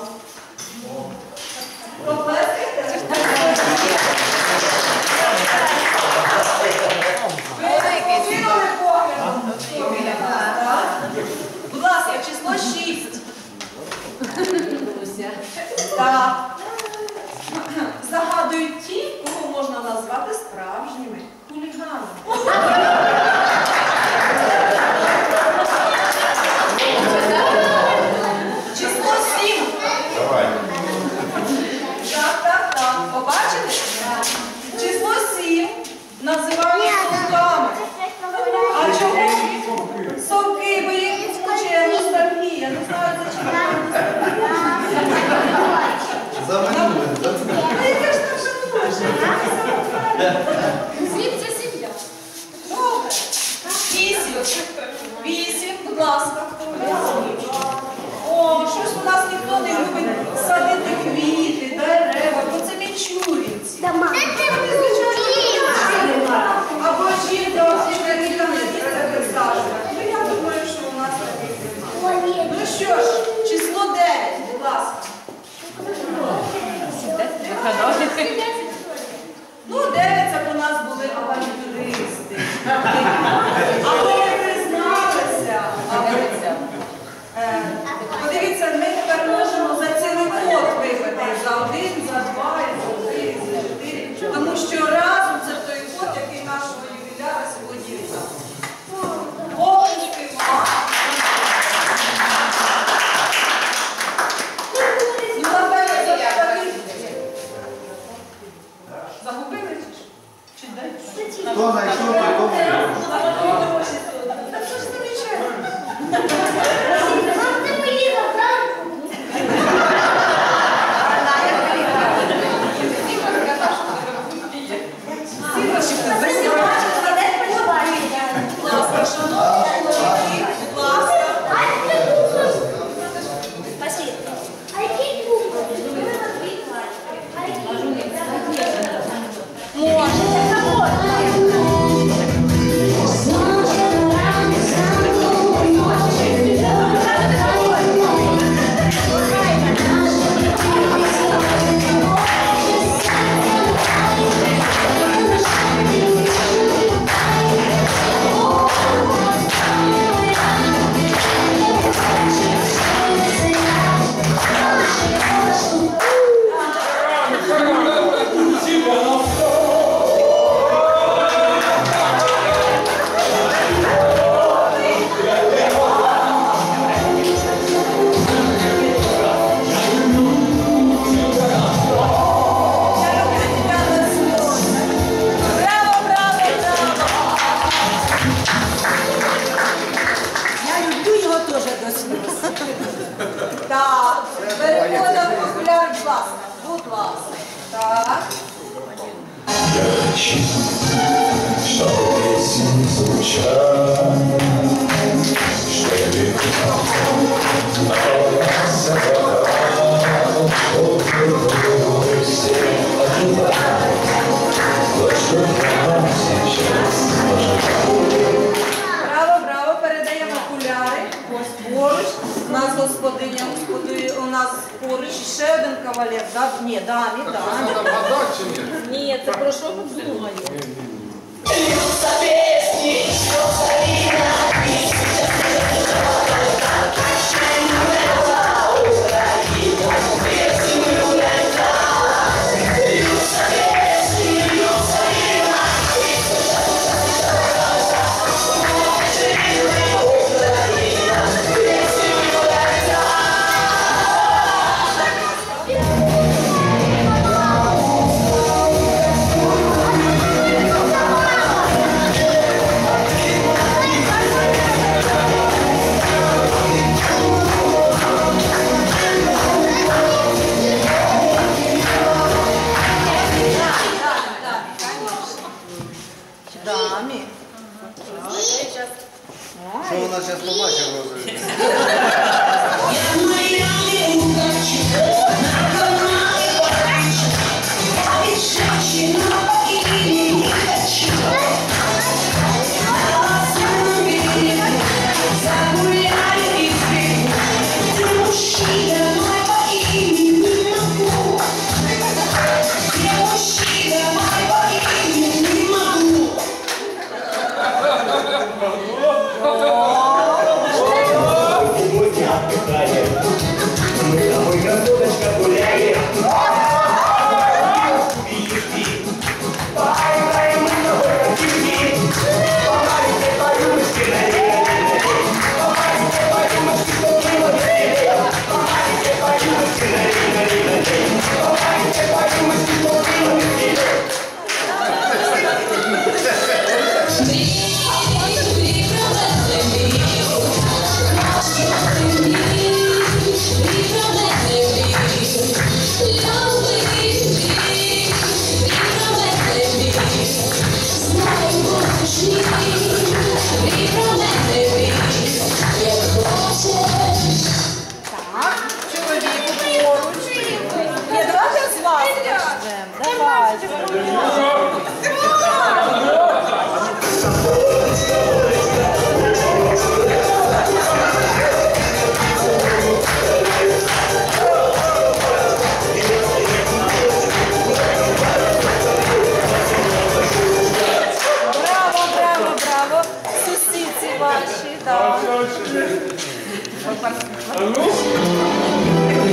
Проплескайте. Будь ласка, число 6. Так. Загадують ті, кого можна назвати справжніми хуліганами. Число 7. Давай. Так. Побачили? Число 7 називають совками. А чому? Совки, бо їх скучає ностальгія. Не знаю, Заминули. Сім це сім'я. Добре. 8, будь ласка. О, щось у нас ніхто не любить садити квіти, дерева, бо це мічурінці. Або жінка, ось ще не присаджена. Ну, я думаю, що у нас таких немає. Ну що ж, число 9, будь ласка. Ну, 9 це у нас були авантюристи. А ви не призналися. Подивіться, ми тепер можемо за цілий код випити. За 1, за 2, за 3, за 4. Тому що разом це той код, який нашого ювіляра сьогодні віддав. Оплески вам. Ну, напевно, за такий. Загубили чи що? Чи де? Хто знайшов, то Так що ж це нічого? Будь ласка, шановні чоловіки, будь ласка. Так, переходимо окуляр, будь ласка. Будь ласка. Так. Что песни звучат, что ветер забрал, что другой всех ожидает, вот что нам сейчас ожидает. Браво, браво, передаємо окуляри. Ось поруч. У нас господиня, у нас поруч ще один кавалер. Ні, дамі. Ні, це про що ми думаємо? Thank you.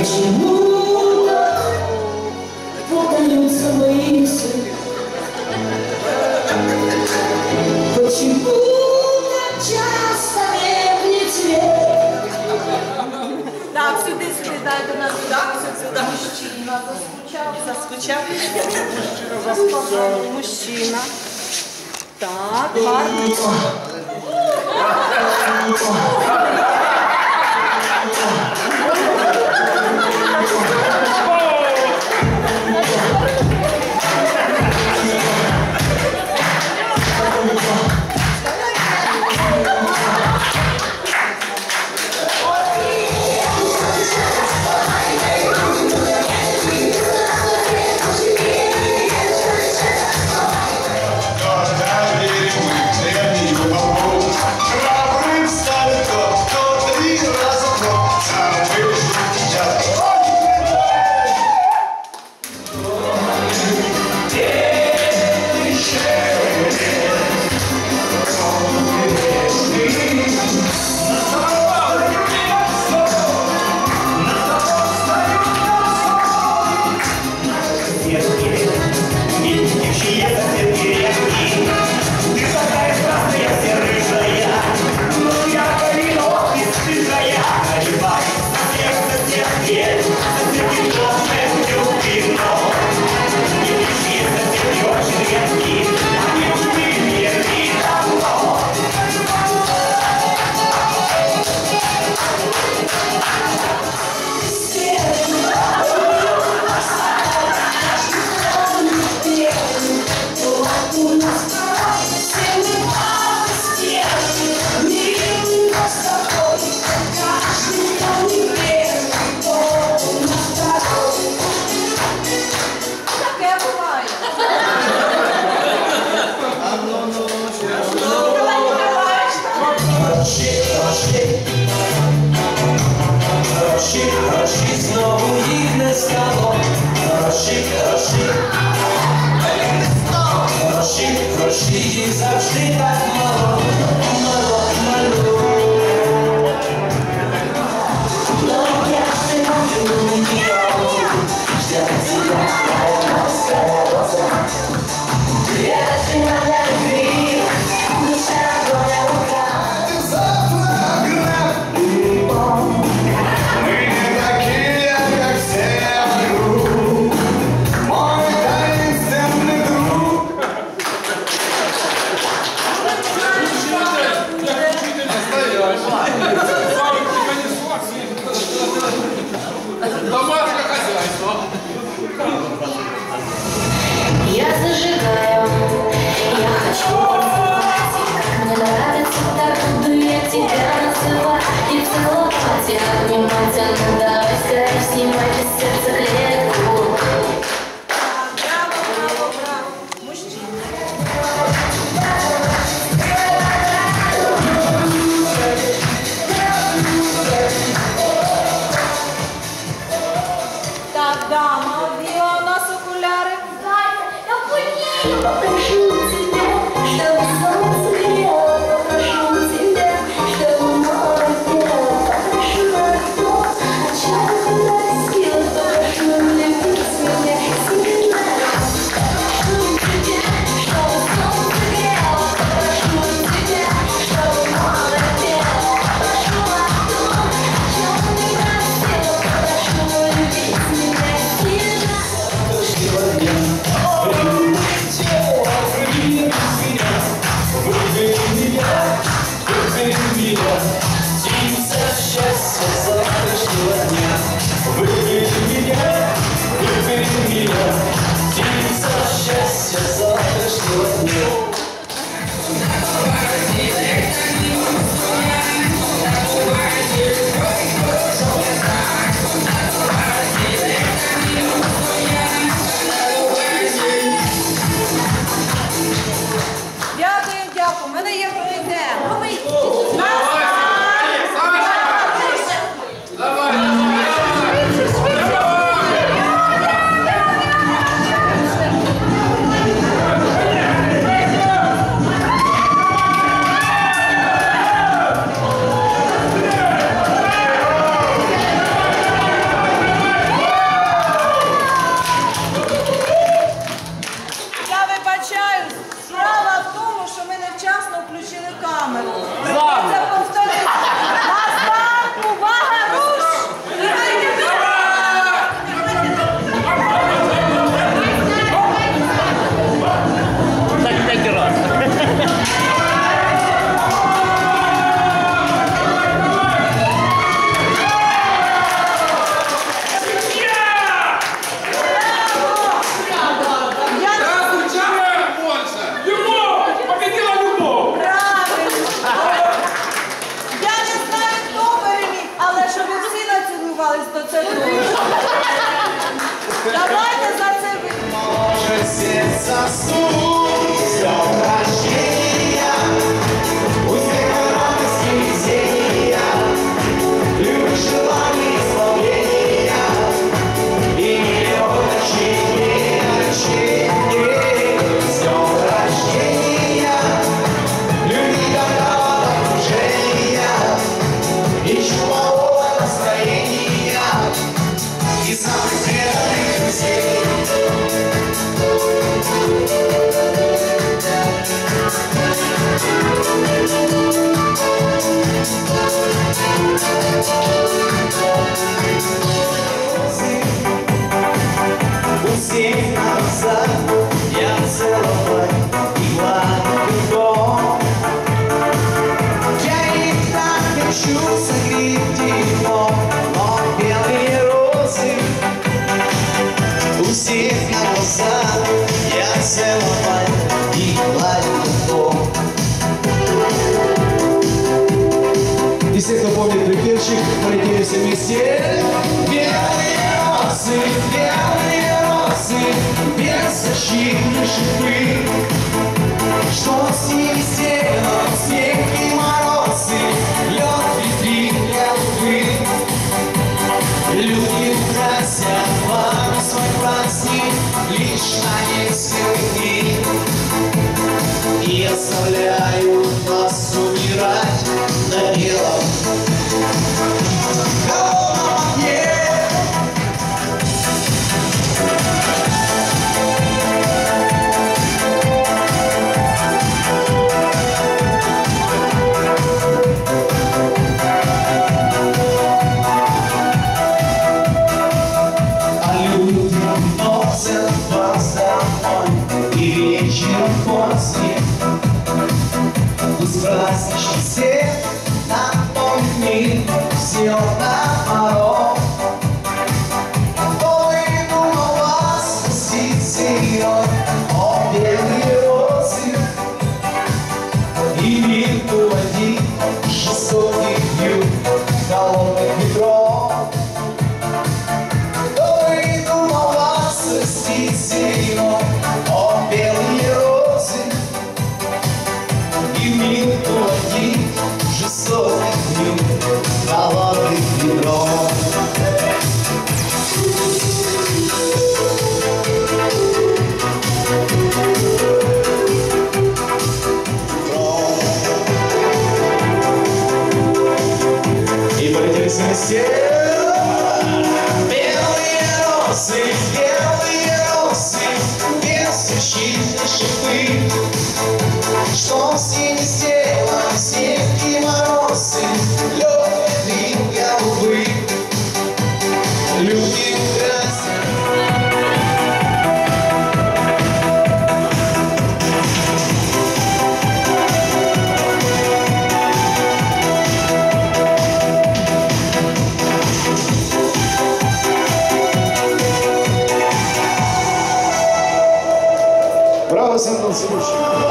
Почему-то путаются мысли, почему-то часто меркнет свет. Так, сюди, дайте нас сюди. Мужчина заскучав. Мужчина. Так, гарно. Завжди так мало, мало, мало. Но я ж не можу нікого взяти тебя, я ж не любви, душа твоя рука. Мы не такие, как все вокруг, мой таинственный друг. Домашнее хозяйство. Я зажигаю, я хочу поцеловать, как мне нравится, так буду я тебя называть и целовать, и обнимать, а ну давай скорее снимай без сердца клетку. Так, дама, біла у нас окуляри. Я полнею попрошу тебя, чтобы солнце грело, попрошу тебя, чтобы море пело, попрошу одно, о чем сосуд. С днем рождения, пусть века радости и везения, любых желаний исполнения и миллион ночей. С днем рождения, люби доброго окружения и чумового настроения и самых преданных друзей. У всех на глазах я целовать и гладить дом. Я их так хочу согреть теплом, но белые розы у всех на глазах я целовать и гладить дом. И все, кто помнит припевчик, полетели все вместе. Белые розы, беззащитные шипы, что с ними сделал снег и морозы, лед ветрит для луны. Люди украсят вам свой праздник лишь на несколько дней и оставляют нас умирать на белом голубом огне. Праздничный свет напомнит все наоборот. Выйду на вас спустить зимой, о белые розы и мир уводить жестоких дней холодных ветров. Выйду на вас спустить зимой, о белые розы и мир уводить жестоких дней холодных ветров. И полетели вместе белые розы, беззащитные шипы, что с ними сделал снег и морозы, лед ветрит голубы, люди украсят. Браво, Сан Саныч!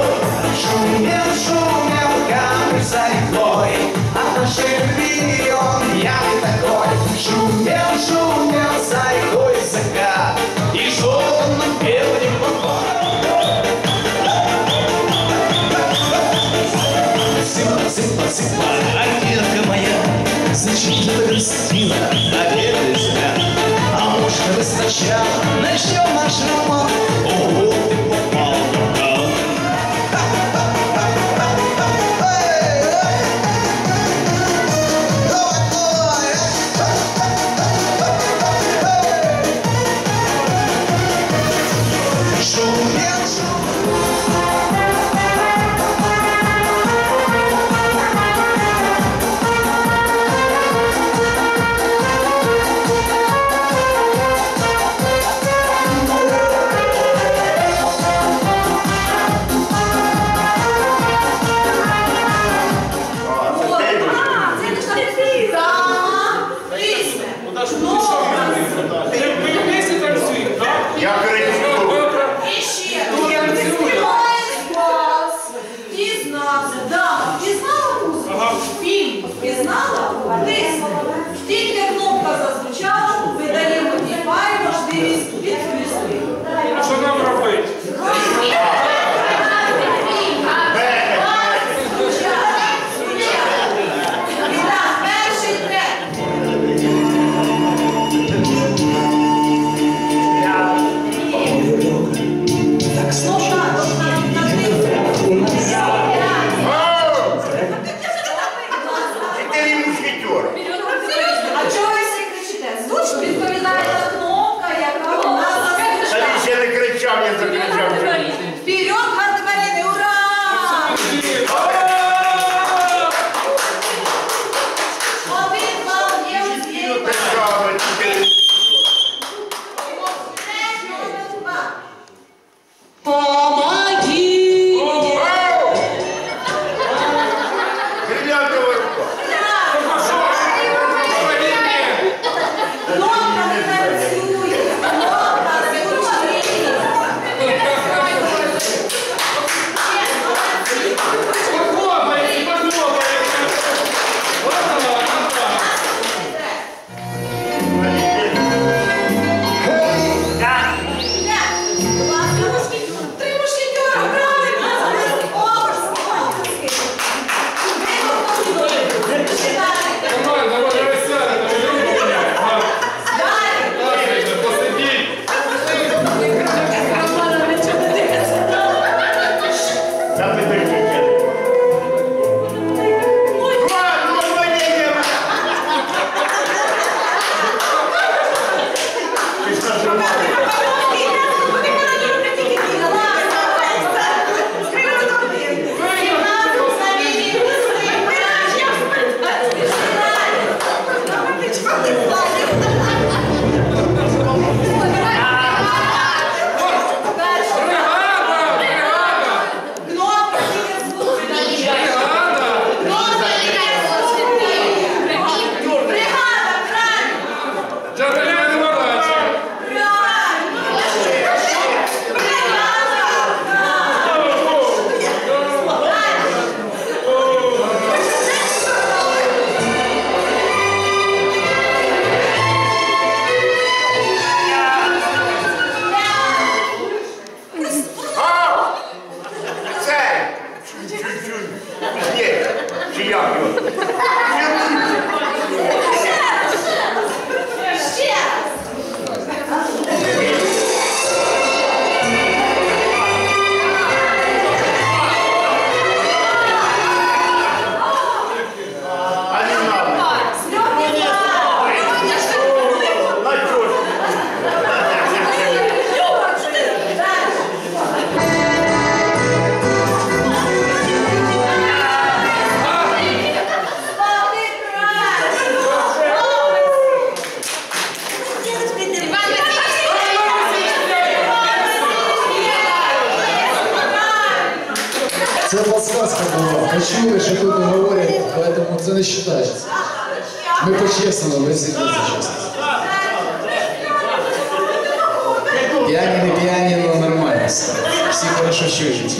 Шумел камень за рекой, от нашей любви он яркий такой. Шумел за рекой закат, и желтым белым покой. Сыпа, Агирка моя, зачем ты грустила, обедай себя? А может, мы сначала начнем наш роман? Ого, ты попал в рукав. А що нам робити? Джентльмени удачі! Це подсказка була. Почули, що тут говорять, поэтому це не вважається. Ми по-чесному, ми всі за чесно. П'яні, не п'яні, але нормально. Всі хорошо чують.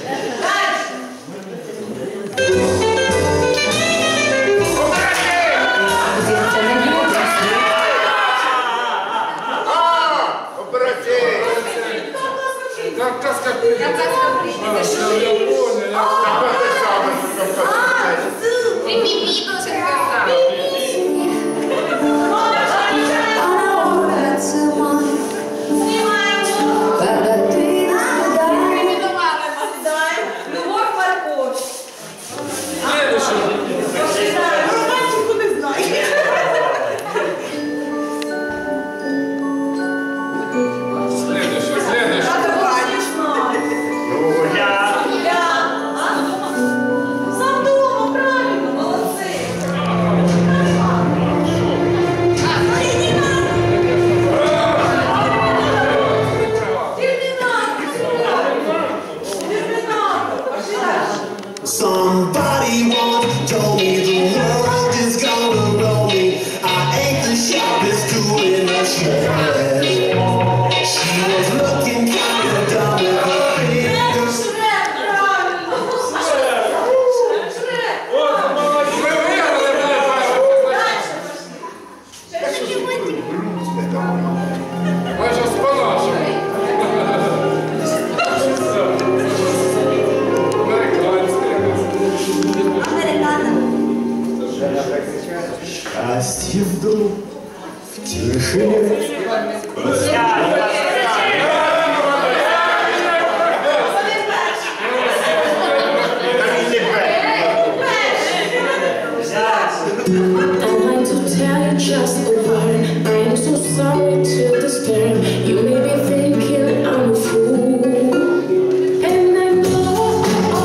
Somebody once told me the world is gonna roll me. I ain't the sharpest tool in the shed. She was looking kind of dumb with her fingers. Счастье вдруг в тишине. I'd like to tell you just a word. I am so sorry to despair. You may be thinking I'm a fool, and I know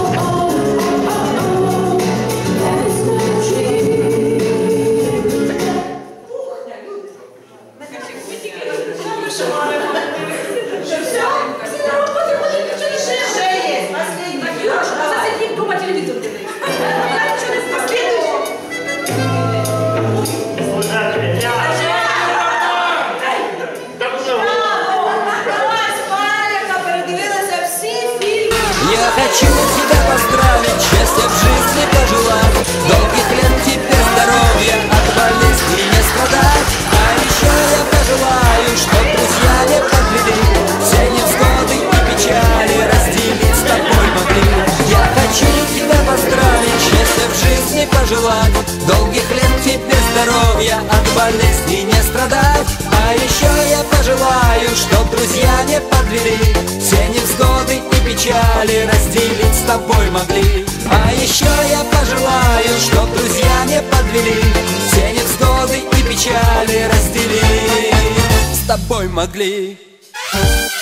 that it's not a dream. Я хочу тебя поздравить, счастья в жизни пожелать, долгих лет тебе здоровья, от болезни не страдать. А еще я пожелаю, чтоб друзья не подвели, все невзгоды и печали разделить с тобой могли. Я хочу тебя поздравить, счастья в жизни пожелать, долгих лет тебе здоровья, от болезни не страдать. А еще я пожелаю, чтоб друзья не подвели, все невзгоды и печали разделить с тобой могли. А еще я пожелаю, чтоб друзья не подвели, все невзгоды и печали разделить с тобой могли.